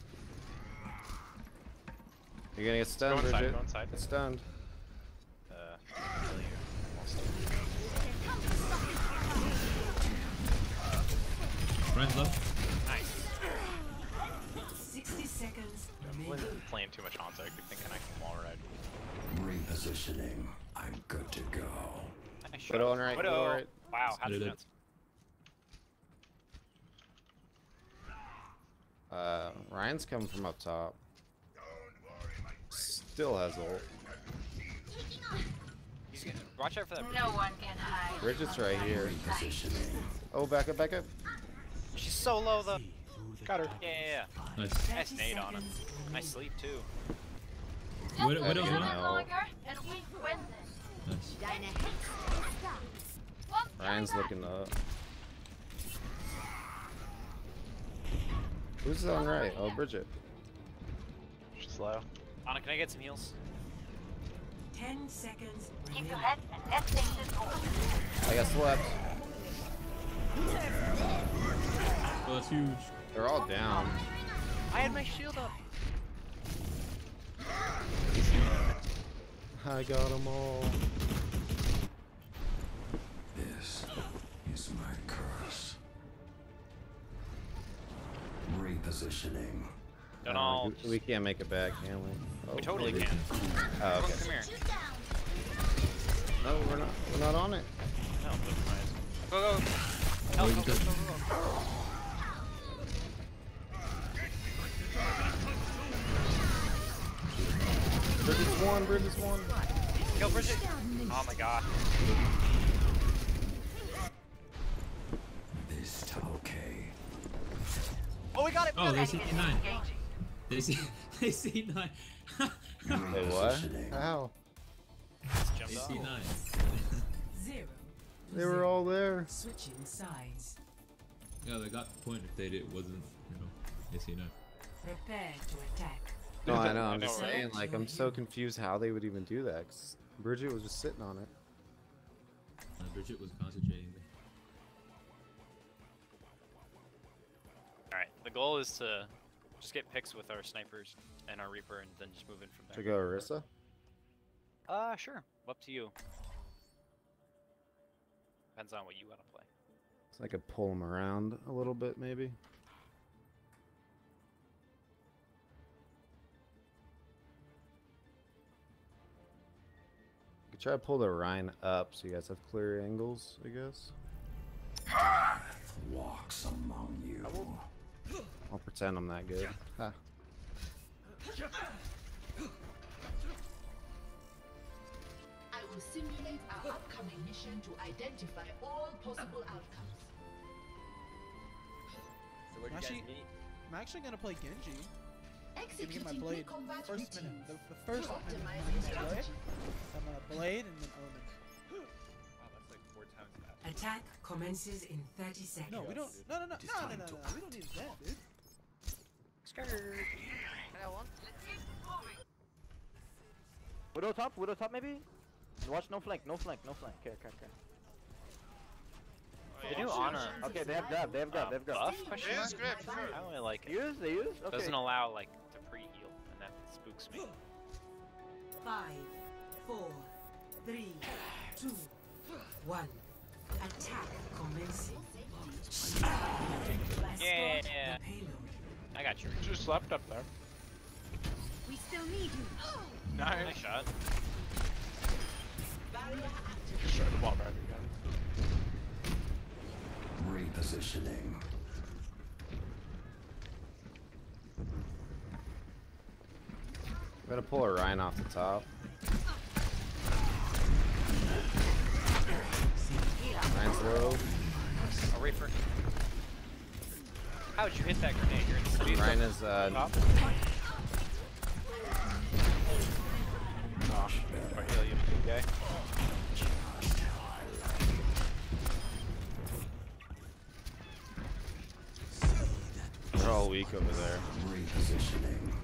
You're gonna get stunned, Go inside, Bridget. go inside. Get stunned. Uh, Ryan's low. nice. sixty seconds I'm remaining. playing too much Hanzo. I keep thinking I can wall ride. Repositioning. I'm good to go. Nice Widow shot. on right, Widow. Widow right. Wow, how'd you Did it. bounce? Uh, Ryan's coming from up top. Still has ult. He's gonna, watch out for that. No one can hide. Bridget's right here. Repositioning. Oh, back up, back up. She's so low though. Got her. Yeah, yeah, yeah. Nice. Nice nade on him. Nice sleep too. Widow, Widow's Yeah. low. Longer, and we win this. Nice. Ryan's looking up. Who's on right? Oh, Bridget. She's low. Anna, can I get some heals? Ten seconds Keep remaining. your head and let's take this over. I got swept. Oh, that's huge. They're all down. I had my shield up. I got them all. This is my curse. Repositioning. Don't Uh, all. we, we can't make it back, can we? Oh, We totally maybe. can. Oh, Come, okay. come here. No, we're not. We're not on it. No, look nice. Go, go. Help, go, go, go, go, go. one, Bridges one. Kill Bridget. Oh my god. This okay. Oh, we got it. We Oh, got they it. see nine. They see. They see nine. Wait, what? How? They see nine. Zero. They were all there. Switching sides. Yeah, they got the point if they did wasn't, you know, they see nine. Prepare to attack. No, I know. I I'm know, just right? saying, like, I'm so confused how they would even do that. 'Cause Bridget was just sitting on it. Uh, Bridget was concentrating. All right. The goal is to just get picks with our snipers and our Reaper, and then just move in from there. To go Orisa? Uh, sure. Up to you. Depends on what you want to play. So I could pull them around a little bit, maybe. Could try to pull the Rhine up so you guys have clear angles, I guess. Walks among you. I'll pretend I'm that good. Ha. I will simulate our upcoming mission to identify all possible outcomes. So where do you guys Actually, meet? I'm actually gonna play Genji. Gonna get Executing my blade pre-combat first routines minute. The, the to first minute I'm optimize gonna play. strategy. I'm gonna blade and then Omen. Wow, that's like four times that. Attack commences in thirty seconds. No, we don't. No, no, no, no, no, no, no. We don't need that, dude. Widow top, Widow top maybe? Watch no flank, no flank, no flank. Okay, okay, okay. They do honor. Okay, they have grab, they have grab, they have grab. Buff? Question It mark? is grab, sure. I only like it. Use, they use? Okay. Doesn't allow like to pre-heal, and that spooks me. Five, four, three, two, one. Attack commencing. Yeah. The payload. I got you. Just slept up there. We still need you. Nice. Nice shot. Just try the wall drive again. Repositioning. I'm gonna pull a Rhine off the top. Rhine's low. A Reaper. How would you hit that grenade? You're in the city. Rhine is uh. Top. Oh, or heal you, okay? They're all weak over there. Repositioning.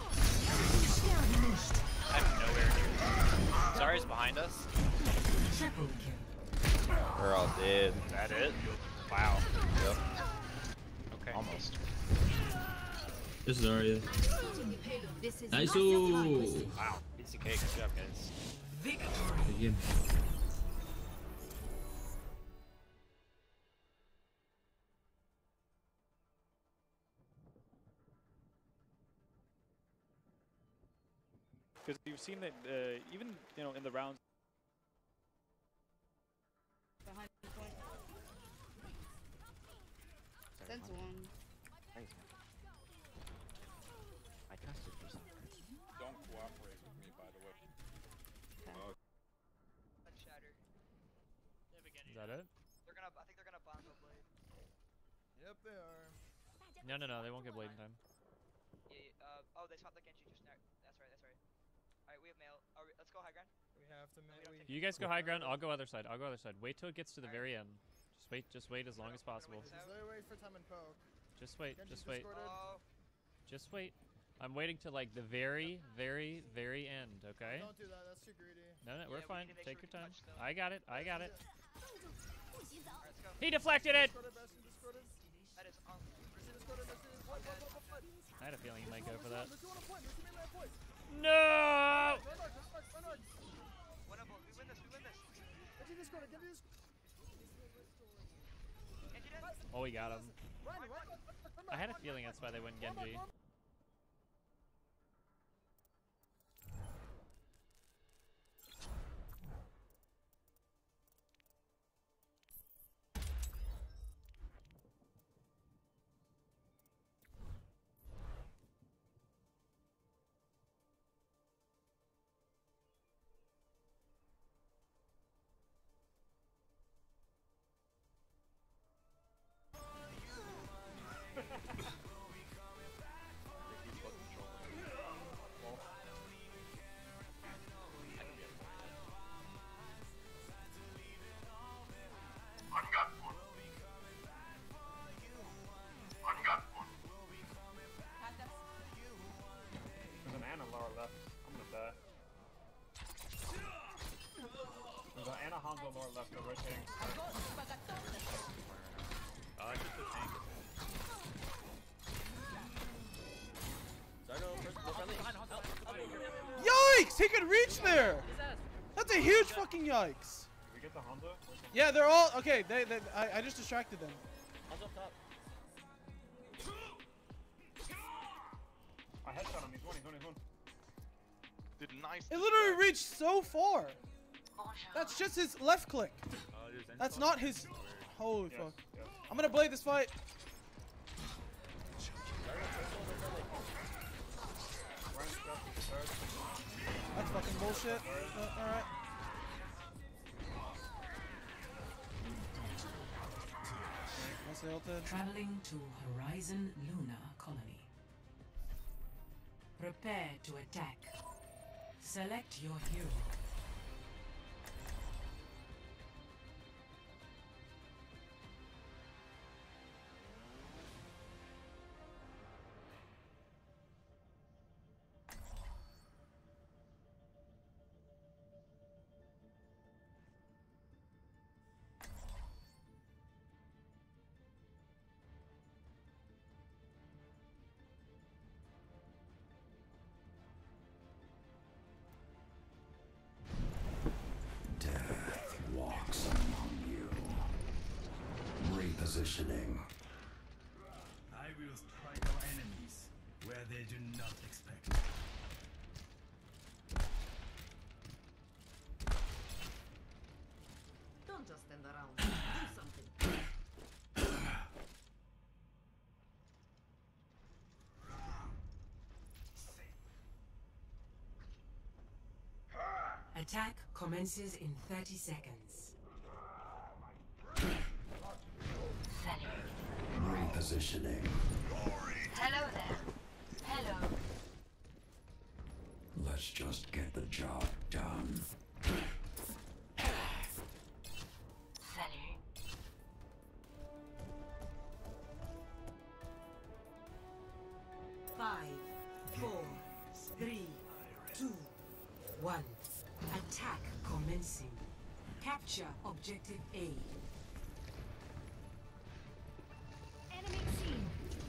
I'm nowhere near. Zarya's behind us. Triple kill. They're all dead. Is that it? Wow. Yep. Okay. Almost. This is Zarya. This is Nice. not your democracy. Oh. Wow. B C K, good job, guys. Victory. Again. Because you've seen that uh, even you know in the rounds. That's one. I trusted you. Don't cooperate with me, by the way. Is that it? They're gonna. I think they're gonna bomb the blade. Yep, they are. No, no, no, they won't get blade in time. Yeah. yeah uh, oh, they shot the Genji just now. That's right. That's right. All right, we have mail. Are we, let's go high ground. We have to make. We You guys go high ground. I'll go other side. I'll go other side. Wait till it gets to the very end. Just wait. Just wait as long as possible. Just literally wait for time and poke. Just wait. Genji Just wait. discorded. Oh, Just wait. I'm waiting to like the very, very, very end. Okay. Don't do that. That's too greedy. No, no, Yeah, we're we fine. need to make Take sure your we time. touch them. I got it. I got it. Alright, let's go. He deflected it. Discorded, Bastion discorded. That is um. Mercy discorded, Mercy discorded. What, what, what, what, what? I had a feeling you might go for that. Mercy on a point, Mercy made a point. No. Run arc, run arc, run arc. Winnable. We win this. We win this. Genji discorded, Genji discorded. Genji dead. Oh, we got him. Run, run, run, run, I had a feeling that's why they went Genji. and a Hanzo more left over rotating. Uh, just a tank. Yikes! He could reach there! That's a huge fucking yikes! Did we get the Hanzo? Yeah, they're all okay. They, they I, I just distracted them. Hanzo up top. I headshot him. He's one. He's one. He's one. Did nice. It literally reached so far. That's just his left click. That's not his. Holy Yes, fuck! yes. I'm gonna blade this fight. That's fucking bullshit. Uh, Alright. Nice ulted. Traveling to Horizon Luna Colony. Prepare to attack. Select your hero. Death walks among you. Repositioning. I will strike our enemies where they do not expect. Don't just stand around. Do something. Attack commences in thirty seconds. Repositioning. Hello there. Hello. Let's just get the job done. Five, four, three, two, one. Attack commencing. Capture objective A. Enemy seen.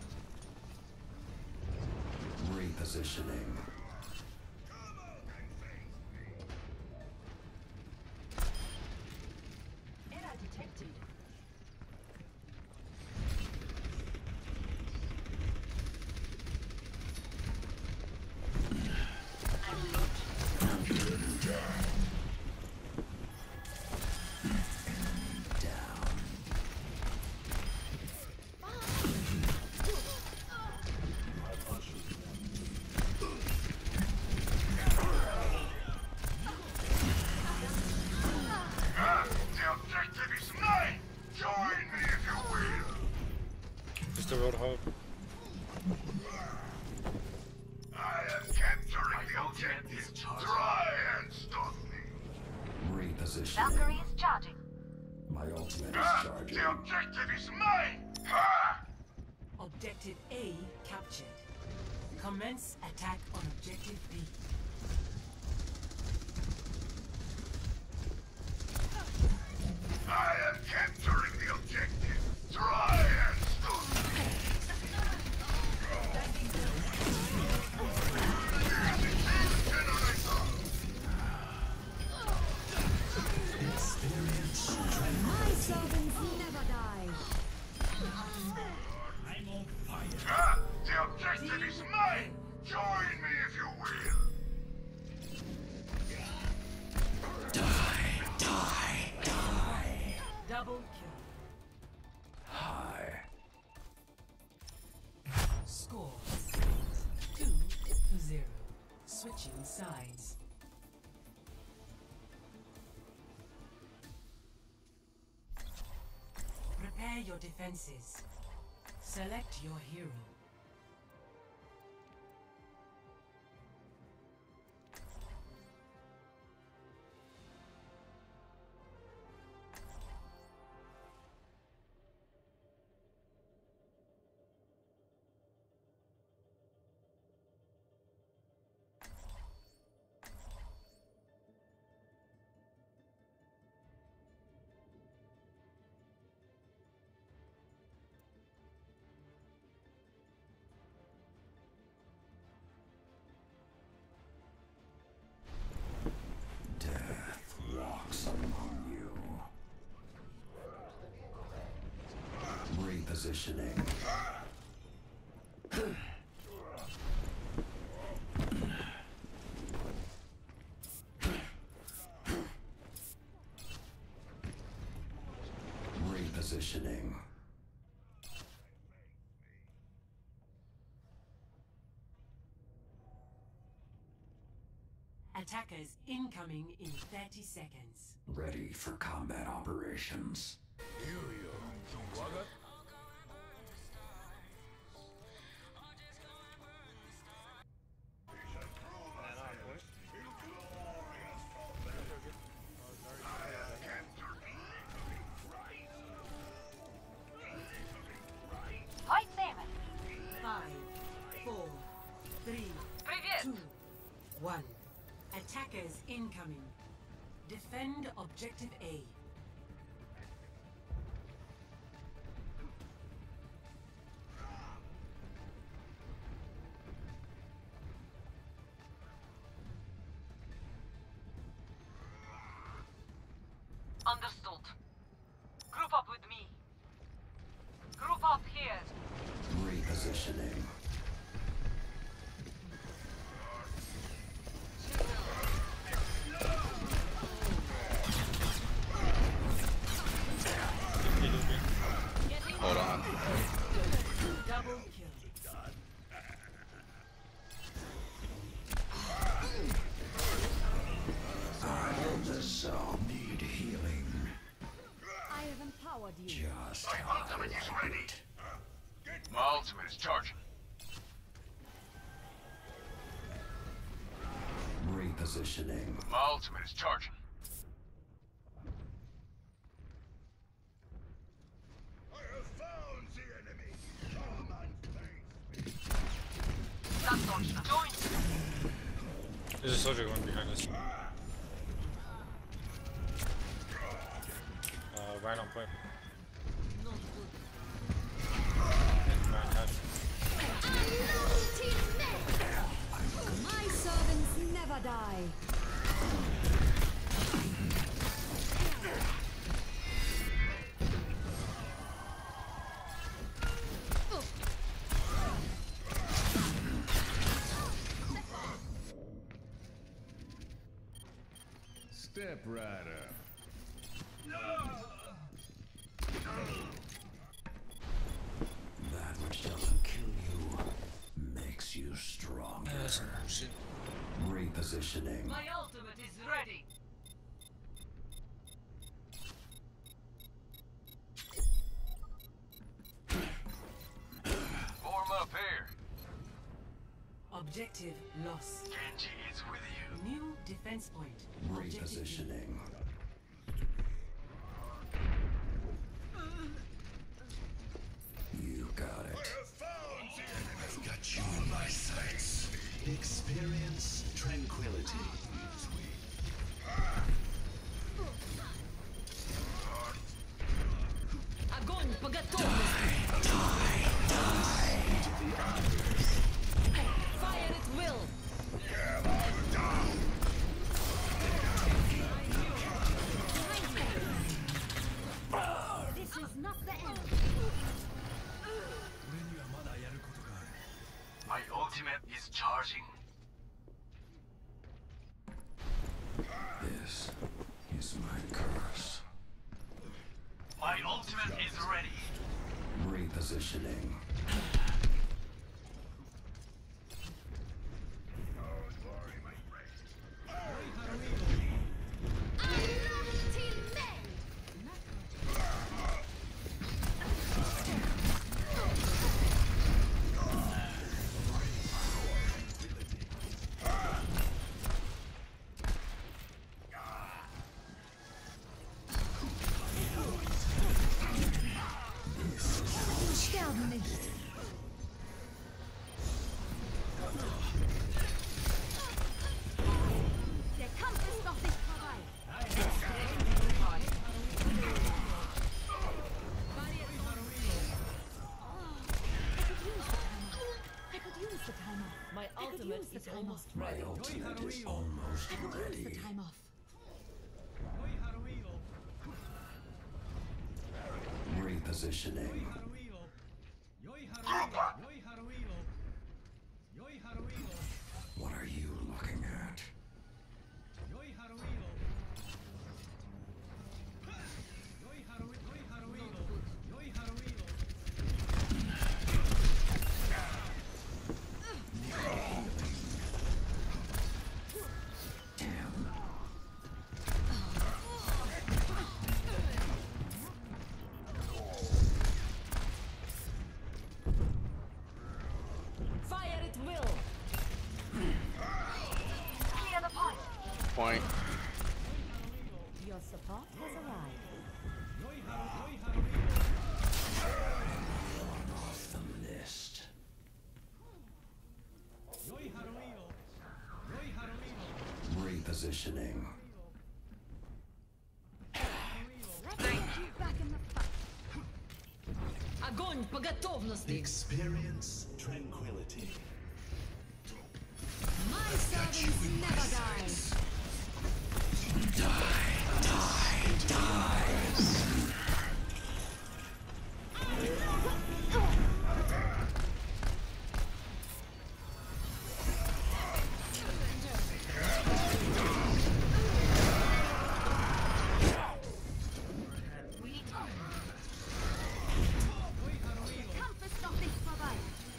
Repositioning. Error detected. Just a roadhog. I am capturing the objective. Try and stop me. Repositioning. Valkyrie is charging. My ultimate is Ah, charging. the objective is mine. Ha! Objective A captured. Commence attack on objective B. I am capturing the objective. Try and stop me. My servants never die. I'm on fire. Ah, the objective is mine. Join me if you will. Die, die, die. Double kill. Hi. Score two to zero. Switching sides. Prepare your defenses. Select your hero. Repositioning. Repositioning. Attackers incoming in thirty seconds. Ready for combat operations. Five, four, three, two, one. Attackers incoming. Defend objective A. Understood. Group up with me. Group up here. Repositioning. Hold on. Double kill. I am the zone. Need healing. I have empowered you. Just My ultimate is ready. My ultimate is charging. Repositioning. My ultimate is charging. I have found the enemy. Come and face me. That's not join. There's a soldier going behind us. Uh, right on point. My servants never die. Step right up. That which doesn't kill you makes you stronger. Repositioning. My ultimate is ready. Form up here. Objective lost. Genji is with you. New defense point. Objective B. Repositioning. You got it. I've got you in my sights. Experience tranquility. Огонь по готовности. Fire at will. This is not the end. My ultimate is charging. This is my curse. My ultimate is ready. Repositioning. Sterben nicht. Der Kampf ist noch nicht vorbei. I could use the time off. My I could ultimate use the is time almost off. My ready. ultimate is almost I could use ready. the time off. Repositioning. What are you looking at? Fire at will. Clear the point. Point. Your support has arrived. Off the list. Repositioning. Thank you. Back in the fight. Огонь по готовности. Experience tranquility. My servants never die. Die, die, die. Kampf ist noch nicht vorbei.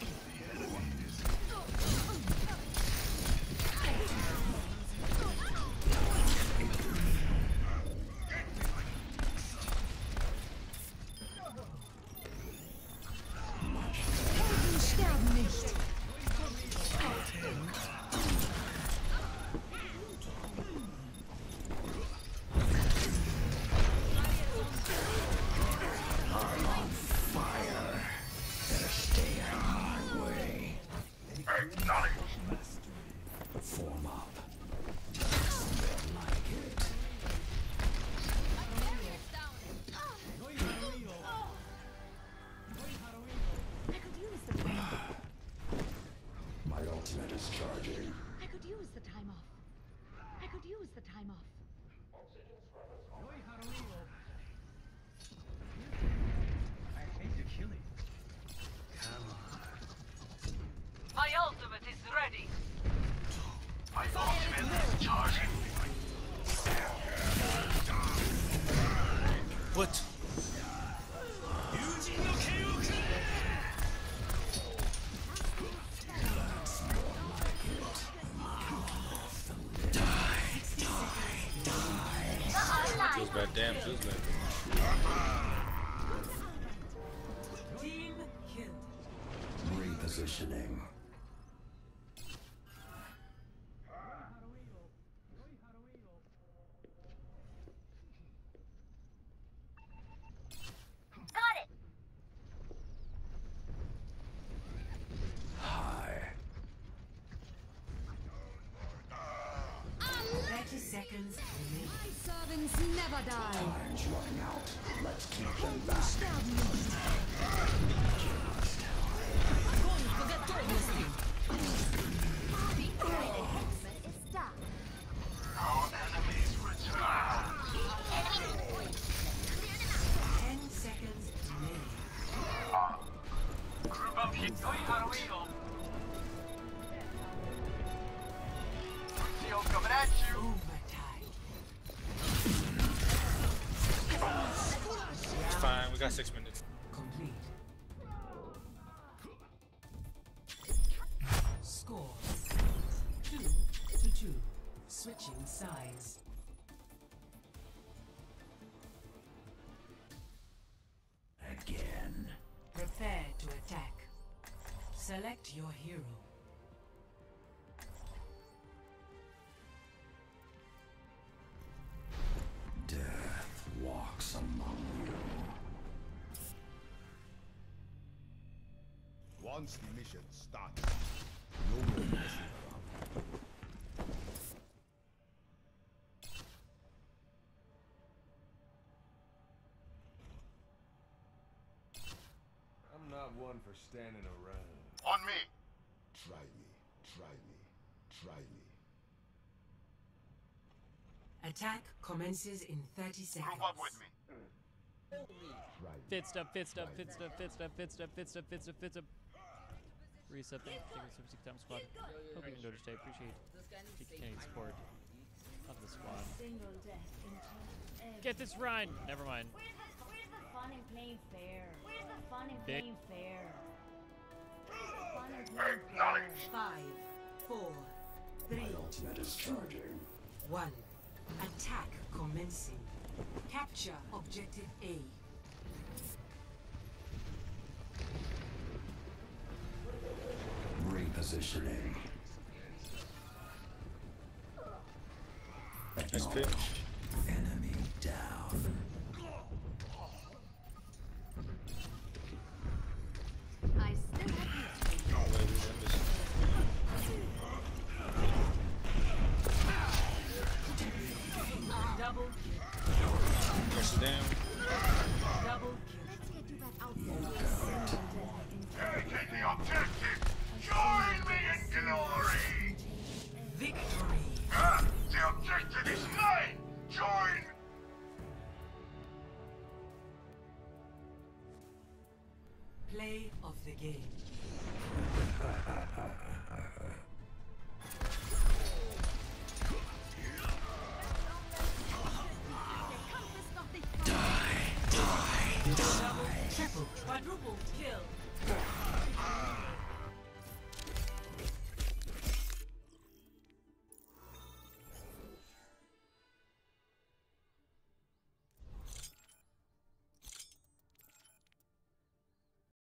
Helden sterben nicht. I'm on fire. Better stay out of my way. Form up. Something like it. I could use the time off. My ultimate is charging. I could use the time off. I could use the time off. I hate to kill you. Come on. My ultimate is ready. My ultimate is charging. What? Feels bad, damn, feels bad. Team killed. Repositioning. Got it. Hi. thirty seconds remaining. My servants never die. Time's running out. Let's keep them back. Sterben nicht. Огонь по готовности. Meine Hexe ist da. Our enemies return. Ten seconds remaining. Group up here. Yoi Haruino. Theo coming at you. Overtime. It's fine, we got six minutes. Complete. Score two to two. Switching sides. Again. Prepare to attack. Select your hero. Death walks among you. Once the mission starts, no more messing around. I'm not one for standing around. On me. Try me, try me, try me. Attack commences in thirty seconds. Group up with me. Fit stuff, fit stuff, fit stuff, fit stuff, fit stuff, fit stuff, fit stuff, fit stuff. Reset them. Thank you for six times squad. Hope you can notice today. Appreciate G K Canadian support of the squad. Get this run! Never mind. Where's the, where's the fun in playing fair? Where's the fun in Big. playing fair? Where's the fun in playing fair? Five, four, three, Ultimate is charging. one. Attack commencing. Capture objective A. Repositioning. Nice pitch. Enemy down. I still have Double Press it down. double Let's get you back out there. Take the objective! Join me in glory! victory. Ah, the objective is mine! Join! Play of the game. Die, die, die. Triple, quadruple kill.